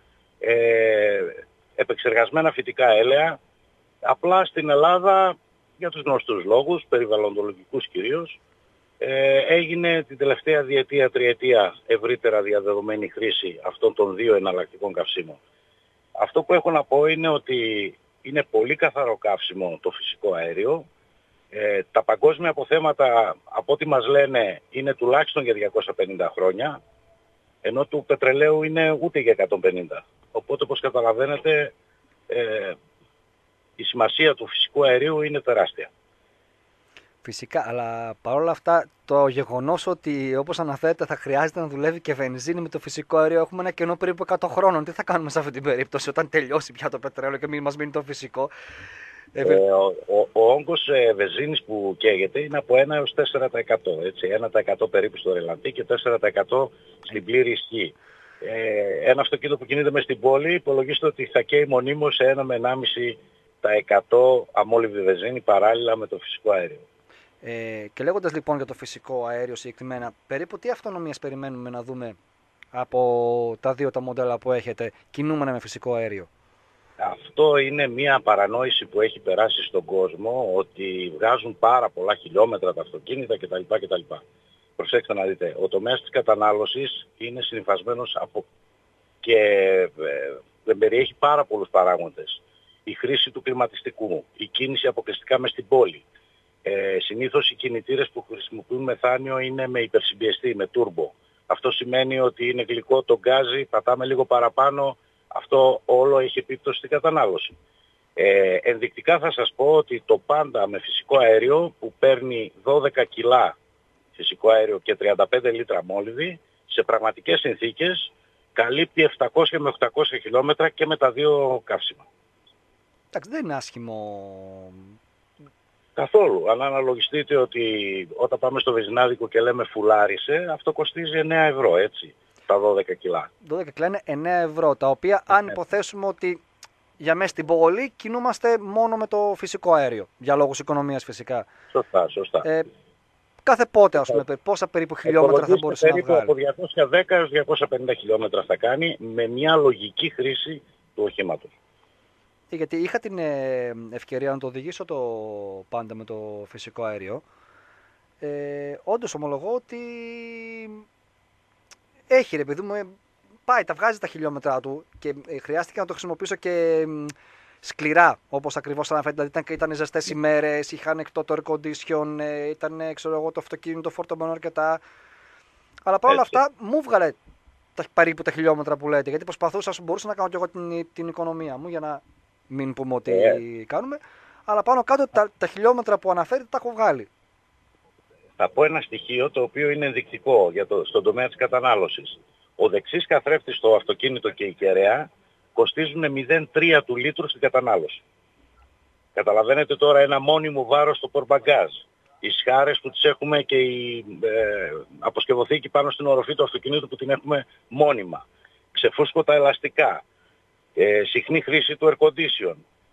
ε, επεξεργασμένα φυτικά έλαια. Απλά στην Ελλάδα, για τους γνωστούς λόγους, περιβαλλοντολογικούς κυρίως, ε, έγινε την τελευταία διετία, τριετία ευρύτερα διαδεδομένη χρήση αυτών των δύο εναλλακτικών καυσίμων. Αυτό που έχω να πω είναι ότι είναι πολύ καθαρό καύσιμο το φυσικό αέριο. Ε, τα παγκόσμια αποθέματα, από ό,τι μας λένε, είναι τουλάχιστον για διακόσια πενήντα χρόνια, ενώ του πετρελαίου είναι ούτε για εκατόν πενήντα. Οπότε, όπως καταλαβαίνετε, ε, η σημασία του φυσικού αερίου είναι τεράστια. Φυσικά, αλλά παρόλα αυτά το γεγονός ότι όπως αναφέρεται θα χρειάζεται να δουλεύει και βενζίνη με το φυσικό αέριο, έχουμε ένα κενό περίπου εκατό χρόνων. Τι θα κάνουμε σε αυτή την περίπτωση όταν τελειώσει πια το πετρέλαιο και μην μας μείνει το φυσικό? Ε, ο, ο, ο όγκος ε, βενζίνης που καίγεται είναι από ένα έως τέσσερα τοις εκατό. Έτσι, ένα τοις εκατό περίπου στο ρελαντί και τέσσερα τοις εκατό στην πλήρη ισχύ. Ε, ένα αυτοκίνητο που κινείται μες στην πόλη υπολογίστε ότι θα καίει μονίμως σε ένα με ενάμιση τοις εκατό αμόλυβδη βενζίνη παράλληλα με το φυσικό αέριο. Ε, και λέγοντας λοιπόν για το φυσικό αέριο συγκεκριμένα, περίπου τι αυτονομίες περιμένουμε να δούμε από τα δύο τα μοντέλα που έχετε κινούμενα με φυσικό αέριο? Αυτό είναι μια παρανόηση που έχει περάσει στον κόσμο, ότι βγάζουν πάρα πολλά χιλιόμετρα τα αυτοκίνητα κτλ. κτλ. Προσέξτε να δείτε, ο τομέας της κατανάλωσης είναι συνυφασμένος από και δεν περιέχει πάρα πολλούς παράγοντες. Η χρήση του κλιματιστικού, η κίνηση αποκλειστικά μες στην πόλη. Ε, συνήθως οι κινητήρες που χρησιμοποιούν μεθάνιο είναι με υπερσυμπιεστή, με τούρμπο. Αυτό σημαίνει ότι είναι γλυκό το γκάζι, πατάμε λίγο παραπάνω, αυτό όλο έχει επίπτωση στην κατανάλωση. Ε, ενδεικτικά θα σας πω ότι το Panda με φυσικό αέριο που παίρνει δώδεκα κιλά φυσικό αέριο και τριάντα πέντε λίτρα μόλυβδη, σε πραγματικές συνθήκες καλύπτει επτακόσια με οχτακόσια χιλιόμετρα και με τα δύο καύσιμα. Εντάξει, δεν είναι άσχημο. Καθόλου. Αν αναλογιστείτε ότι όταν πάμε στο βενζινάδικο και λέμε φουλάρισε, αυτό κοστίζει εννέα ευρώ, έτσι, τα δώδεκα κιλά. δώδεκα κιλά είναι εννέα ευρώ, τα οποία αν υποθέσουμε ότι για μέσα στην πόλη κινούμαστε μόνο με το φυσικό αέριο, για λόγους οικονομίας φυσικά. Σωστά, σωστά. Ε, κάθε πότε, ας πούμε, πόσα περίπου χιλιόμετρα θα μπορούσε να βγάλει? Περίπου από διακόσια δέκα έως διακόσια πενήντα χιλιόμετρα θα κάνει με μια λογική χρήση του οχήματος. Γιατί είχα την ευκαιρία να το οδηγήσω το πάντα με το φυσικό αέριο. Ε, όντως ομολογώ ότι έχει, ρε παιδί μου, πάει, τα βγάζει τα χιλιόμετρα του και χρειάστηκε να το χρησιμοποιήσω και σκληρά, όπως ακριβώς αναφέρεται. Δηλαδή ήταν, ήταν ζεστές ημέρες, είχαν εκτό το air condition, ήταν, ξέρω εγώ, το αυτοκίνητο φορτωμένο αρκετά. Αλλά παρόλα αυτά μου βγάλε τα, περίπου τα χιλιόμετρα που λέτε, γιατί προσπαθούσα, μπορούσα να κάνω και εγώ την, την οικονομία μου για να μην πούμε ότι yeah. κάνουμε. Αλλά πάνω κάτω τα, τα χιλιόμετρα που αναφέρετε τα έχω βγάλει. Θα πω ένα στοιχείο το οποίο είναι ενδεικτικό για το, στον τομέα της κατανάλωσης. Ο δεξής καθρέφτης στο αυτοκίνητο και η κεραία κοστίζουν μηδέν κόμμα τρία του λίτρου στην κατανάλωση. Καταλαβαίνετε τώρα ένα μόνιμο βάρος στο πορμπαγκάζ. Οι σχάρες που τις έχουμε και η ε, αποσκευωθήκη πάνω στην οροφή του αυτοκινήτου που την έχουμε μόνιμα. Ξεφούσκωτα ελαστικά. Ε, συχνή χρήση του air condition.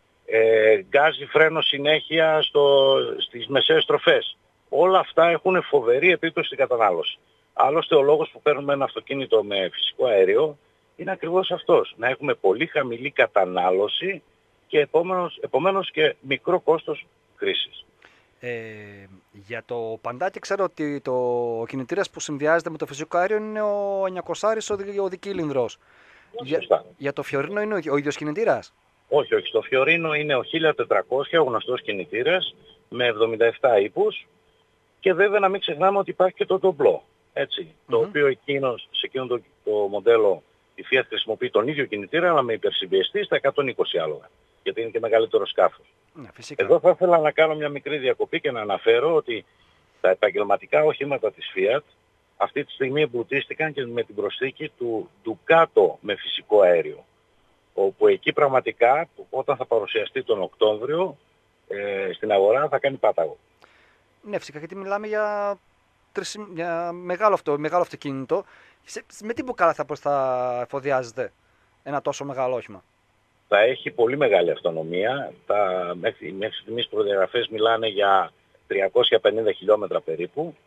Ε, γκάζι φρένο συνέχεια στο, στις μεσαίες στροφές. Όλα αυτά έχουν φοβερή επίπτωση στην κατανάλωση. Άλλωστε ο λόγος που παίρνουμε ένα αυτοκίνητο με φυσικό αέριο είναι ακριβώς αυτός. Να έχουμε πολύ χαμηλή κατανάλωση και επομένως, επομένως και μικρό κόστος χρήσης. Ε, για το παντάκι ξέρω ότι το κινητήρας που συνδυάζεται με το φυσικό αέριο είναι ο εννιακόσια ο δικύλινδρος. Για, για το Φιωρίνο είναι ο, ο ίδιος κινητήρας? Όχι, όχι. Στο Φιωρίνο είναι ο χίλια τετρακόσια, ο γνωστός κινητήρας, με εβδομήντα επτά ύπους. Και βέβαια να μην ξεχνάμε ότι υπάρχει και το ντομπλό, έτσι, mm-hmm. το οποίο εκείνος, σε εκείνο το, το μοντέλο η Fiat χρησιμοποιεί τον ίδιο κινητήρα, αλλά με υπερσυμπιεστή στα εκατόν είκοσι άλογα, γιατί είναι και μεγαλύτερο σκάφος. Ναι, φυσικά. Εδώ θα ήθελα να κάνω μια μικρή διακοπή και να αναφέρω ότι τα επαγγελματικά οχήματα της Fiat αυτή τη στιγμή εμπλουτίστηκαν και με την προσθήκη του Ducato με φυσικό αέριο, όπου εκεί πραγματικά όταν θα παρουσιαστεί τον Οκτώβριο ε, στην αγορά θα κάνει πάταγο. Ναι, φυσικά, γιατί μιλάμε για, τρισι... για μεγάλο, αυτό, μεγάλο αυτοκίνητο. Σε... Με τι μπουκάλα θα, θα εφοδιάζεται ένα τόσο μεγάλο όχημα? Θα έχει πολύ μεγάλη αυτονομία. Τα... Μέχρι, μέχρι στιγμής προδιαγραφές μιλάνε για τριακόσια πενήντα χιλιόμετρα περίπου.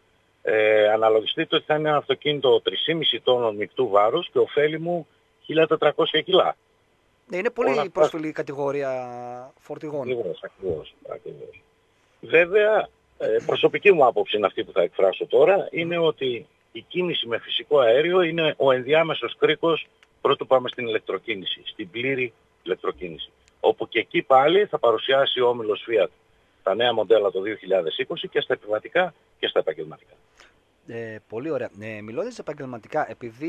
Ε, αναλογιστείτε ότι θα είναι ένα αυτοκίνητο τρία κόμμα πέντε τόνων μεικτού βάρους και ωφέλιμου χίλια τετρακόσια κιλά. Ναι, είναι πολύ Όλα πρόσφυλη η κατηγορία φορτηγών. Ακριβώς, ακριβώς, ακριβώς. Βέβαια, Ε, προσωπική μου άποψη είναι αυτή που θα εκφράσω τώρα, είναι ότι η κίνηση με φυσικό αέριο είναι ο ενδιάμεσος κρίκος πρώτου πάμε στην ηλεκτροκίνηση, στην πλήρη ηλεκτροκίνηση. Όπου και εκεί πάλι θα παρουσιάσει ο όμιλος Fiat τα νέα μοντέλα το δύο χιλιάδες είκοσι και στα επιβατικά και στα επαγγελματικά. Ε, πολύ ωραία. Ε, μιλώντας επαγγελματικά, επειδή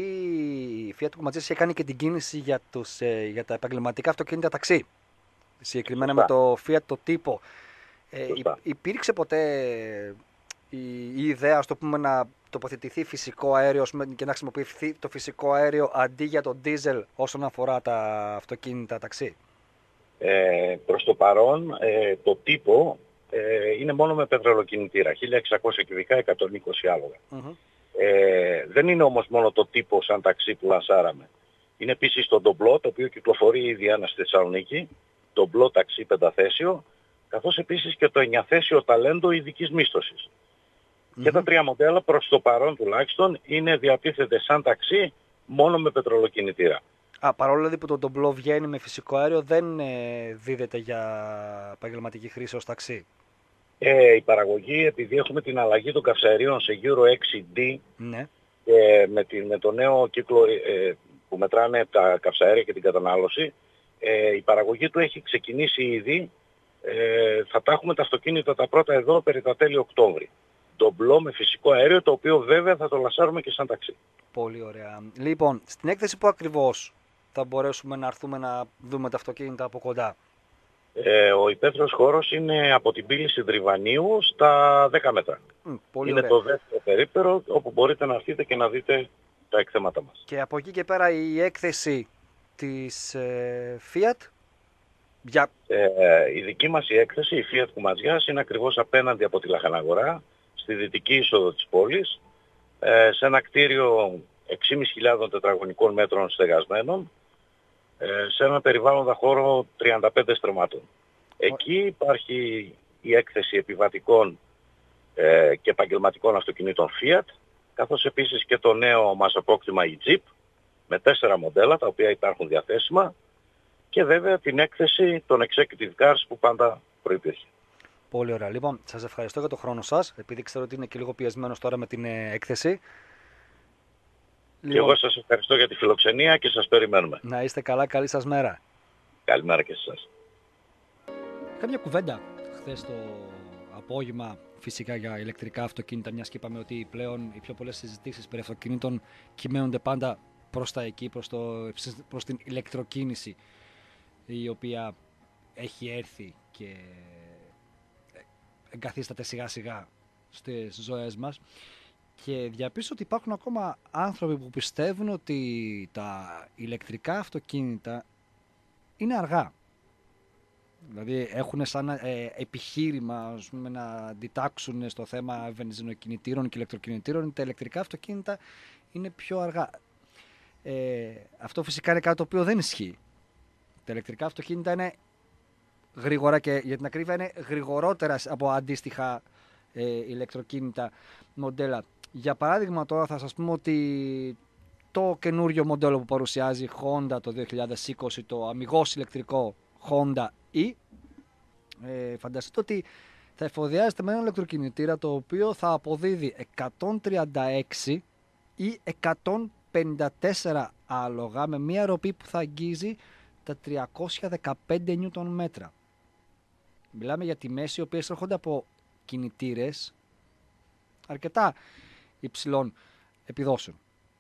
η Fiat Κομματζής είχε κάνει και την κίνηση για, τους, ε, για τα επαγγελματικά αυτοκίνητα ταξί, συγκεκριμένα με το Fiat το τύπο, Ε, υπήρξε ποτέ η, η ιδέα, στο πούμε, να τοποθετηθεί φυσικό αέριο και να χρησιμοποιηθεί το φυσικό αέριο αντί για το ντίζελ όσον αφορά τα αυτοκίνητα ταξί? Ε, προς το παρόν ε, το τύπο ε, είναι μόνο με πετρελοκινητήρα, χίλια εξακόσια κυβικά, εκατόν είκοσι άλογα. Mm-hmm. Ε, δεν είναι όμως μόνο το τύπο σαν ταξί που λανσάραμε. Είναι επίσης το ντομπλό, το οποίο κυκλοφορεί ήδη ένα στη Θεσσαλονίκη, ντομπλό ταξί πενταθέσιο, καθώς επίσης και το εννιαθέσιο ταλέντο ειδικής μίσθωσης. Mm-hmm. Και τα τρία μοντέλα προς το παρόν τουλάχιστον είναι διατίθεται σαν ταξί μόνο με πετρελοκινητήρα. Α, παρόλο δηλαδή που το ντομπλό βγαίνει με φυσικό αέριο, δεν ε, δίδεται για επαγγελματική χρήση ως ταξί? Ε, η παραγωγή, επειδή έχουμε την αλλαγή των καυσαερίων σε Euro έξι ντι, ναι. ε, με, τη, με το νέο κύκλο ε, που μετράνε τα καυσαέρια και την κατανάλωση, ε, η παραγωγή του έχει ξεκινήσει ήδη. Ε, θα τα έχουμε τα αυτοκίνητα τα πρώτα εδώ περί τα τέλη Οκτώβρη. Ντομπλό με φυσικό αέριο, το οποίο βέβαια θα το λασάρουμε και σαν ταξί. Πολύ ωραία. Λοιπόν, στην έκθεση που ακριβώς θα μπορέσουμε να έρθουμε να δούμε τα αυτοκίνητα από κοντά? Ε, ο υπαίθριος χώρος είναι από την πύλη Συνδρυβανίου στα δέκα μέτρα. Mm, πολύ είναι ωραία. Το δεύτερο περίπτερο όπου μπορείτε να έρθετε και να δείτε τα εκθέματα μας. Και από εκεί και πέρα η έκθεση της ε, Fiat? Για... Ε, η δική μας η έκθεση, η Fiat Κουματζιάς, είναι ακριβώς απέναντι από τη Λαχαναγορά, στη δυτική είσοδο της πόλης, ε, σε ένα κτίριο έξι χιλιάδες πεντακόσια τετραγωνικών μέτρων στεγασμένων, ε, σε ένα περιβάλλοντα χώρο τριάντα πέντε στρωμάτων. Εκεί υπάρχει η έκθεση επιβατικών ε, και επαγγελματικών αυτοκινήτων Fiat, καθώς επίσης και το νέο μας απόκτημα η Jeep, με τέσσερα μοντέλα τα οποία υπάρχουν διαθέσιμα, και βέβαια την έκθεση των executive cars που πάντα προϋπήρχε. Πολύ ωραία. Λοιπόν, σας ευχαριστώ για τον χρόνο σας, επειδή ξέρω ότι είναι και λίγο πιεσμένος τώρα με την ε, έκθεση. Και Λοιπόν, εγώ σας ευχαριστώ για τη φιλοξενία και σας περιμένουμε. να είστε καλά, καλή σας μέρα. Καλημέρα και σε εσάς. Είχα μια κουβέντα χθες το απόγευμα φυσικά για ηλεκτρικά αυτοκίνητα, μιας και είπαμε ότι πλέον οι πιο πολλές συζητήσεις περί αυτοκινήτων κυμαίνονται πάντα προς τα εκεί, προς, το, προς την ηλεκτροκίνηση, η οποία έχει έρθει και εγκαθίσταται σιγά σιγά στις ζωές μας. Και διαπίστωσα ότι υπάρχουν ακόμα άνθρωποι που πιστεύουν ότι τα ηλεκτρικά αυτοκίνητα είναι αργά. Δηλαδή έχουν σαν ε, επιχείρημα, ας πούμε, να αντιτάξουν στο θέμα βενζινοκινητήρων και ηλεκτροκινητήρων. Τα ηλεκτρικά αυτοκίνητα είναι πιο αργά. Ε, αυτό φυσικά είναι κάτι το οποίο δεν ισχύει. Τα ηλεκτρικά αυτοκίνητα είναι γρήγορα και για την ακρίβεια είναι γρηγορότερα από αντίστοιχα ε, ηλεκτροκίνητα μοντέλα. Για παράδειγμα τώρα θα σας πούμε ότι το καινούριο μοντέλο που παρουσιάζει η Honda το δύο χιλιάδες είκοσι, το αμιγώς ηλεκτρικό Honda E, ε, φανταστείτε ότι θα εφοδιάζεται με ένα ηλεκτροκινητήρα το οποίο θα αποδίδει εκατόν τριάντα έξι ή εκατόν πενήντα τέσσερα άλογα με μια ροπή που θα αγγίζει τα τριακόσια δεκαπέντε νιούτον μέτρα. Μιλάμε για τιμές οι οποίες έρχονται από κινητήρες αρκετά υψηλών επιδόσεων.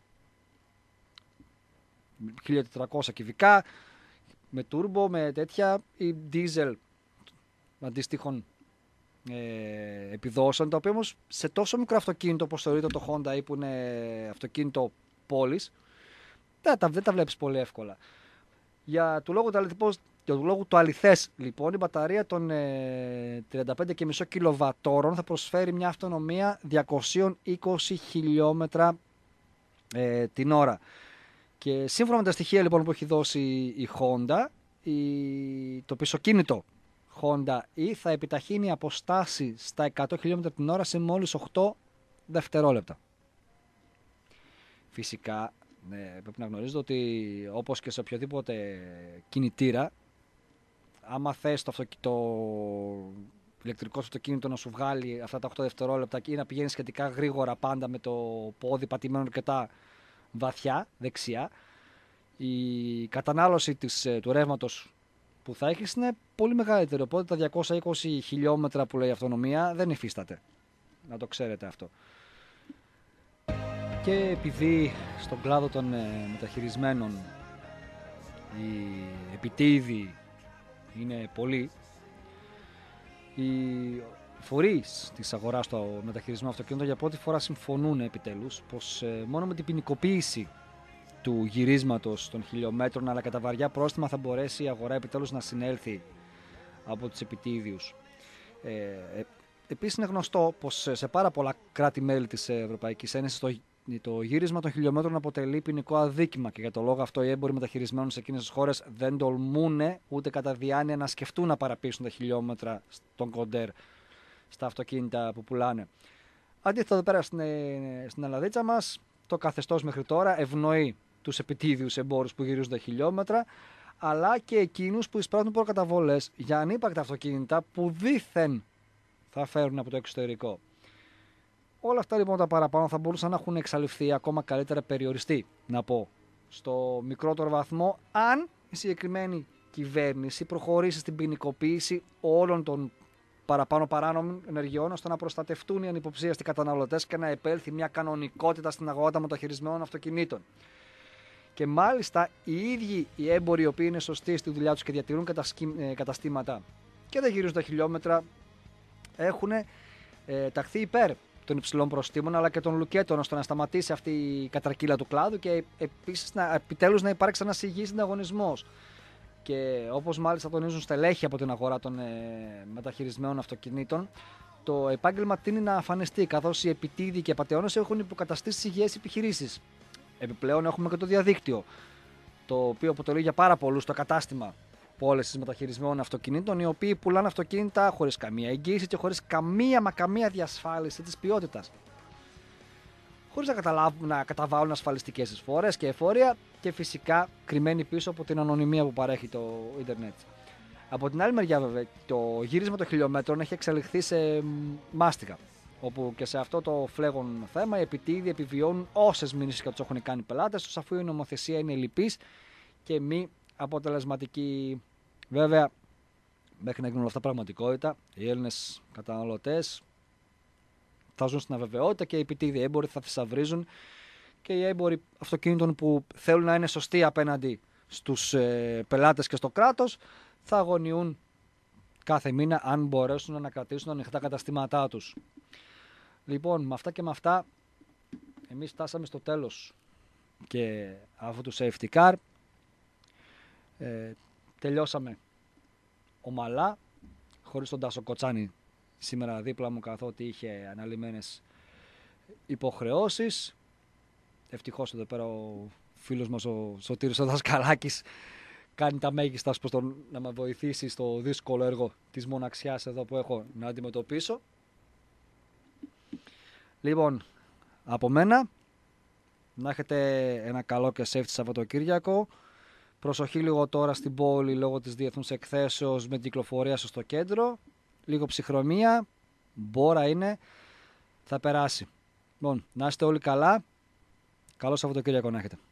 χίλια τετρακόσια κυβικά, με turbo, με τέτοια, ή diesel αντίστοιχων ε, επιδόσεων, τα οποία όμως σε τόσο μικρό αυτοκίνητο όπως θεωρείται το Honda ή που είναι αυτοκίνητο πόλης, δεν τα, δεν τα βλέπεις πολύ εύκολα. Για του λόγου, για του λόγου το αληθές, λοιπόν, η μπαταρία των ε, τριάντα πέντε κόμμα πέντε κιλοβατόρων θα προσφέρει μια αυτονομία διακόσια είκοσι χιλιόμετρα ε, την ώρα. Και σύμφωνα με τα στοιχεία, λοιπόν, που έχει δώσει η Honda, η, το πισωκίνητο Honda E θα επιταχύνει αποστάσει στα εκατό χιλιόμετρα την ώρα σε μόλις οκτώ δευτερόλεπτα. Φυσικά, ναι, πρέπει να γνωρίζετε ότι όπως και σε οποιοδήποτε κινητήρα, άμα θες το, αυτοκι... το ηλεκτρικό αυτοκίνητο να σου βγάλει αυτά τα οκτώ δευτερόλεπτα ή να πηγαίνει σχετικά γρήγορα πάντα με το πόδι πατημένο αρκετά βαθιά, δεξιά, η κατανάλωση της, του ρεύματος που θα έχεις είναι πολύ μεγαλύτερη. Οπότε τα διακόσια είκοσι χιλιόμετρα που λέει η αυτονομία δεν υφίσταται. Να το ξέρετε αυτό. Και επειδή στον κλάδο των ε, μεταχειρισμένων οι επιτίδιοι είναι πολλοί, οι φορείς της αγοράς των μεταχειρισμένων αυτοκινήτων για πρώτη φορά συμφωνούν επιτέλους πως ε, μόνο με την ποινικοποίηση του γυρίσματος των χιλιόμετρων αλλά κατά βαριά πρόστιμα θα μπορέσει η αγορά επιτέλους να συνέλθει από τους επιτίδιους. Ε, ε, επίσης είναι γνωστό πως σε πάρα πολλά κράτη-μέλη της Ευρωπαϊκής Ένωσης το, το γύρισμα των χιλιόμετρων αποτελεί ποινικό αδίκημα και για το λόγο αυτό οι έμποροι μεταχειρισμένων σε εκείνες τις χώρες δεν τολμούν ούτε κατά διάνοια να σκεφτούν να παραπείσουν τα χιλιόμετρα στον κοντέρ στα αυτοκίνητα που πουλάνε. Αντίθετα εδώ πέρα στην, στην Ελλαδίτσα μας το καθεστώς μέχρι τώρα ευνοεί τους επιτίδιους εμπόρους που γυρίζουν τα χιλιόμετρα, αλλά και εκείνους που εισπράττουν προκαταβολές για ανύπαρκτα αυτοκίνητα που δήθεν θα φέρουν από το εξωτερικό. Όλα αυτά λοιπόν τα παραπάνω θα μπορούσαν να έχουν εξαλειφθεί, ακόμα καλύτερα περιοριστεί, να πω, στο μικρότερο βαθμό, αν η συγκεκριμένη κυβέρνηση προχωρήσει στην ποινικοποίηση όλων των παραπάνω παράνομων ενεργειών, ώστε να προστατευτούν οι ανυποψίαστοι καταναλωτές και να επέλθει μια κανονικότητα στην αγορά των μεταχειρισμένων αυτοκινήτων. Και μάλιστα οι ίδιοι οι έμποροι, οι οποίοι είναι σωστοί στη δουλειά τους και διατηρούν καταστήματα και δεν γυρίζουν τα χιλιόμετρα, έχουν ε, ταχθεί υπέρ των υψηλών προστήμων αλλά και των λουκέτων, ώστε να σταματήσει αυτή η κατρακύλα του κλάδου και επίσης να, επιτέλους να υπάρξει ένας υγιής ανταγωνισμός. Και όπως μάλιστα τονίζουν στελέχη από την αγορά των ε, μεταχειρισμένων αυτοκινήτων, το επάγγελμα τείνει να αφανιστεί, καθώς οι επιτίδιοι και απατεώνες έχουν υποκαταστήσει υγιές επιχειρήσεις. Επιπλέον έχουμε και το διαδίκτυο, το οποίο αποτελεί για πάρα πολλούς το κατάστημα πώλησης μεταχειρισμένων αυτοκινήτων, οι οποίοι πουλάνε αυτοκίνητα χωρίς καμία εγγύηση και χωρίς καμία μα καμία διασφάλιση της ποιότητας. χωρίς να, καταλάβουν, να καταβάλουν ασφαλιστικές εισφορές και εφορία και φυσικά κρυμμένοι πίσω από την ανωνυμία που παρέχει το ίντερνετ. Από την άλλη μεριά, βέβαια, το γύρισμα των χιλιόμετρων έχει εξελιχθεί σε μάστιγα. Όπου και σε αυτό το φλέγον θέμα οι επιτίδιοι επιβιώνουν όσες μήνυσεις και τους έχουν κάνει πελάτες τους, αφού η νομοθεσία είναι λυπής και μη αποτελεσματική. Βέβαια, μέχρι να γίνουν όλα αυτά πραγματικότητα, οι Έλληνες καταναλωτές θα ζουν στην αβεβαιότητα και οι επιτίδιοι έμποροι θα θησαυρίζουν και οι έμποροι αυτοκίνητων που θέλουν να είναι σωστοί απέναντι στους ε, πελάτες και στο κράτος θα αγωνιούν κάθε μήνα αν μπορέσουν να κρατήσουν ανοιχτά καταστήματά τους. Λοιπόν, με αυτά και με αυτά, εμείς φτάσαμε στο τέλος και αυτού του safety car. Ε, τελειώσαμε ομαλά, χωρίς τον Τάσο Κοτσάνη σήμερα δίπλα μου, καθότι είχε αναλυμένες υποχρεώσεις. Ευτυχώς εδώ πέρα ο φίλος μας ο Σωτήρης ο Δασκαλάκης κάνει τα μέγιστα προς τον να με βοηθήσει στο δύσκολο έργο της μοναξιάς εδώ που έχω να αντιμετωπίσω. Λοιπόν, από μένα, να έχετε ένα καλό και safety Σαββατοκύριακο. Προσοχή λίγο τώρα στην πόλη λόγω της διεθνούς εκθέσεως με την κυκλοφορία σας στο κέντρο. Λίγο ψυχρομία, μπόρα είναι, θα περάσει. Λοιπόν, να είστε όλοι καλά. Καλό Σαββατοκύριακο να έχετε.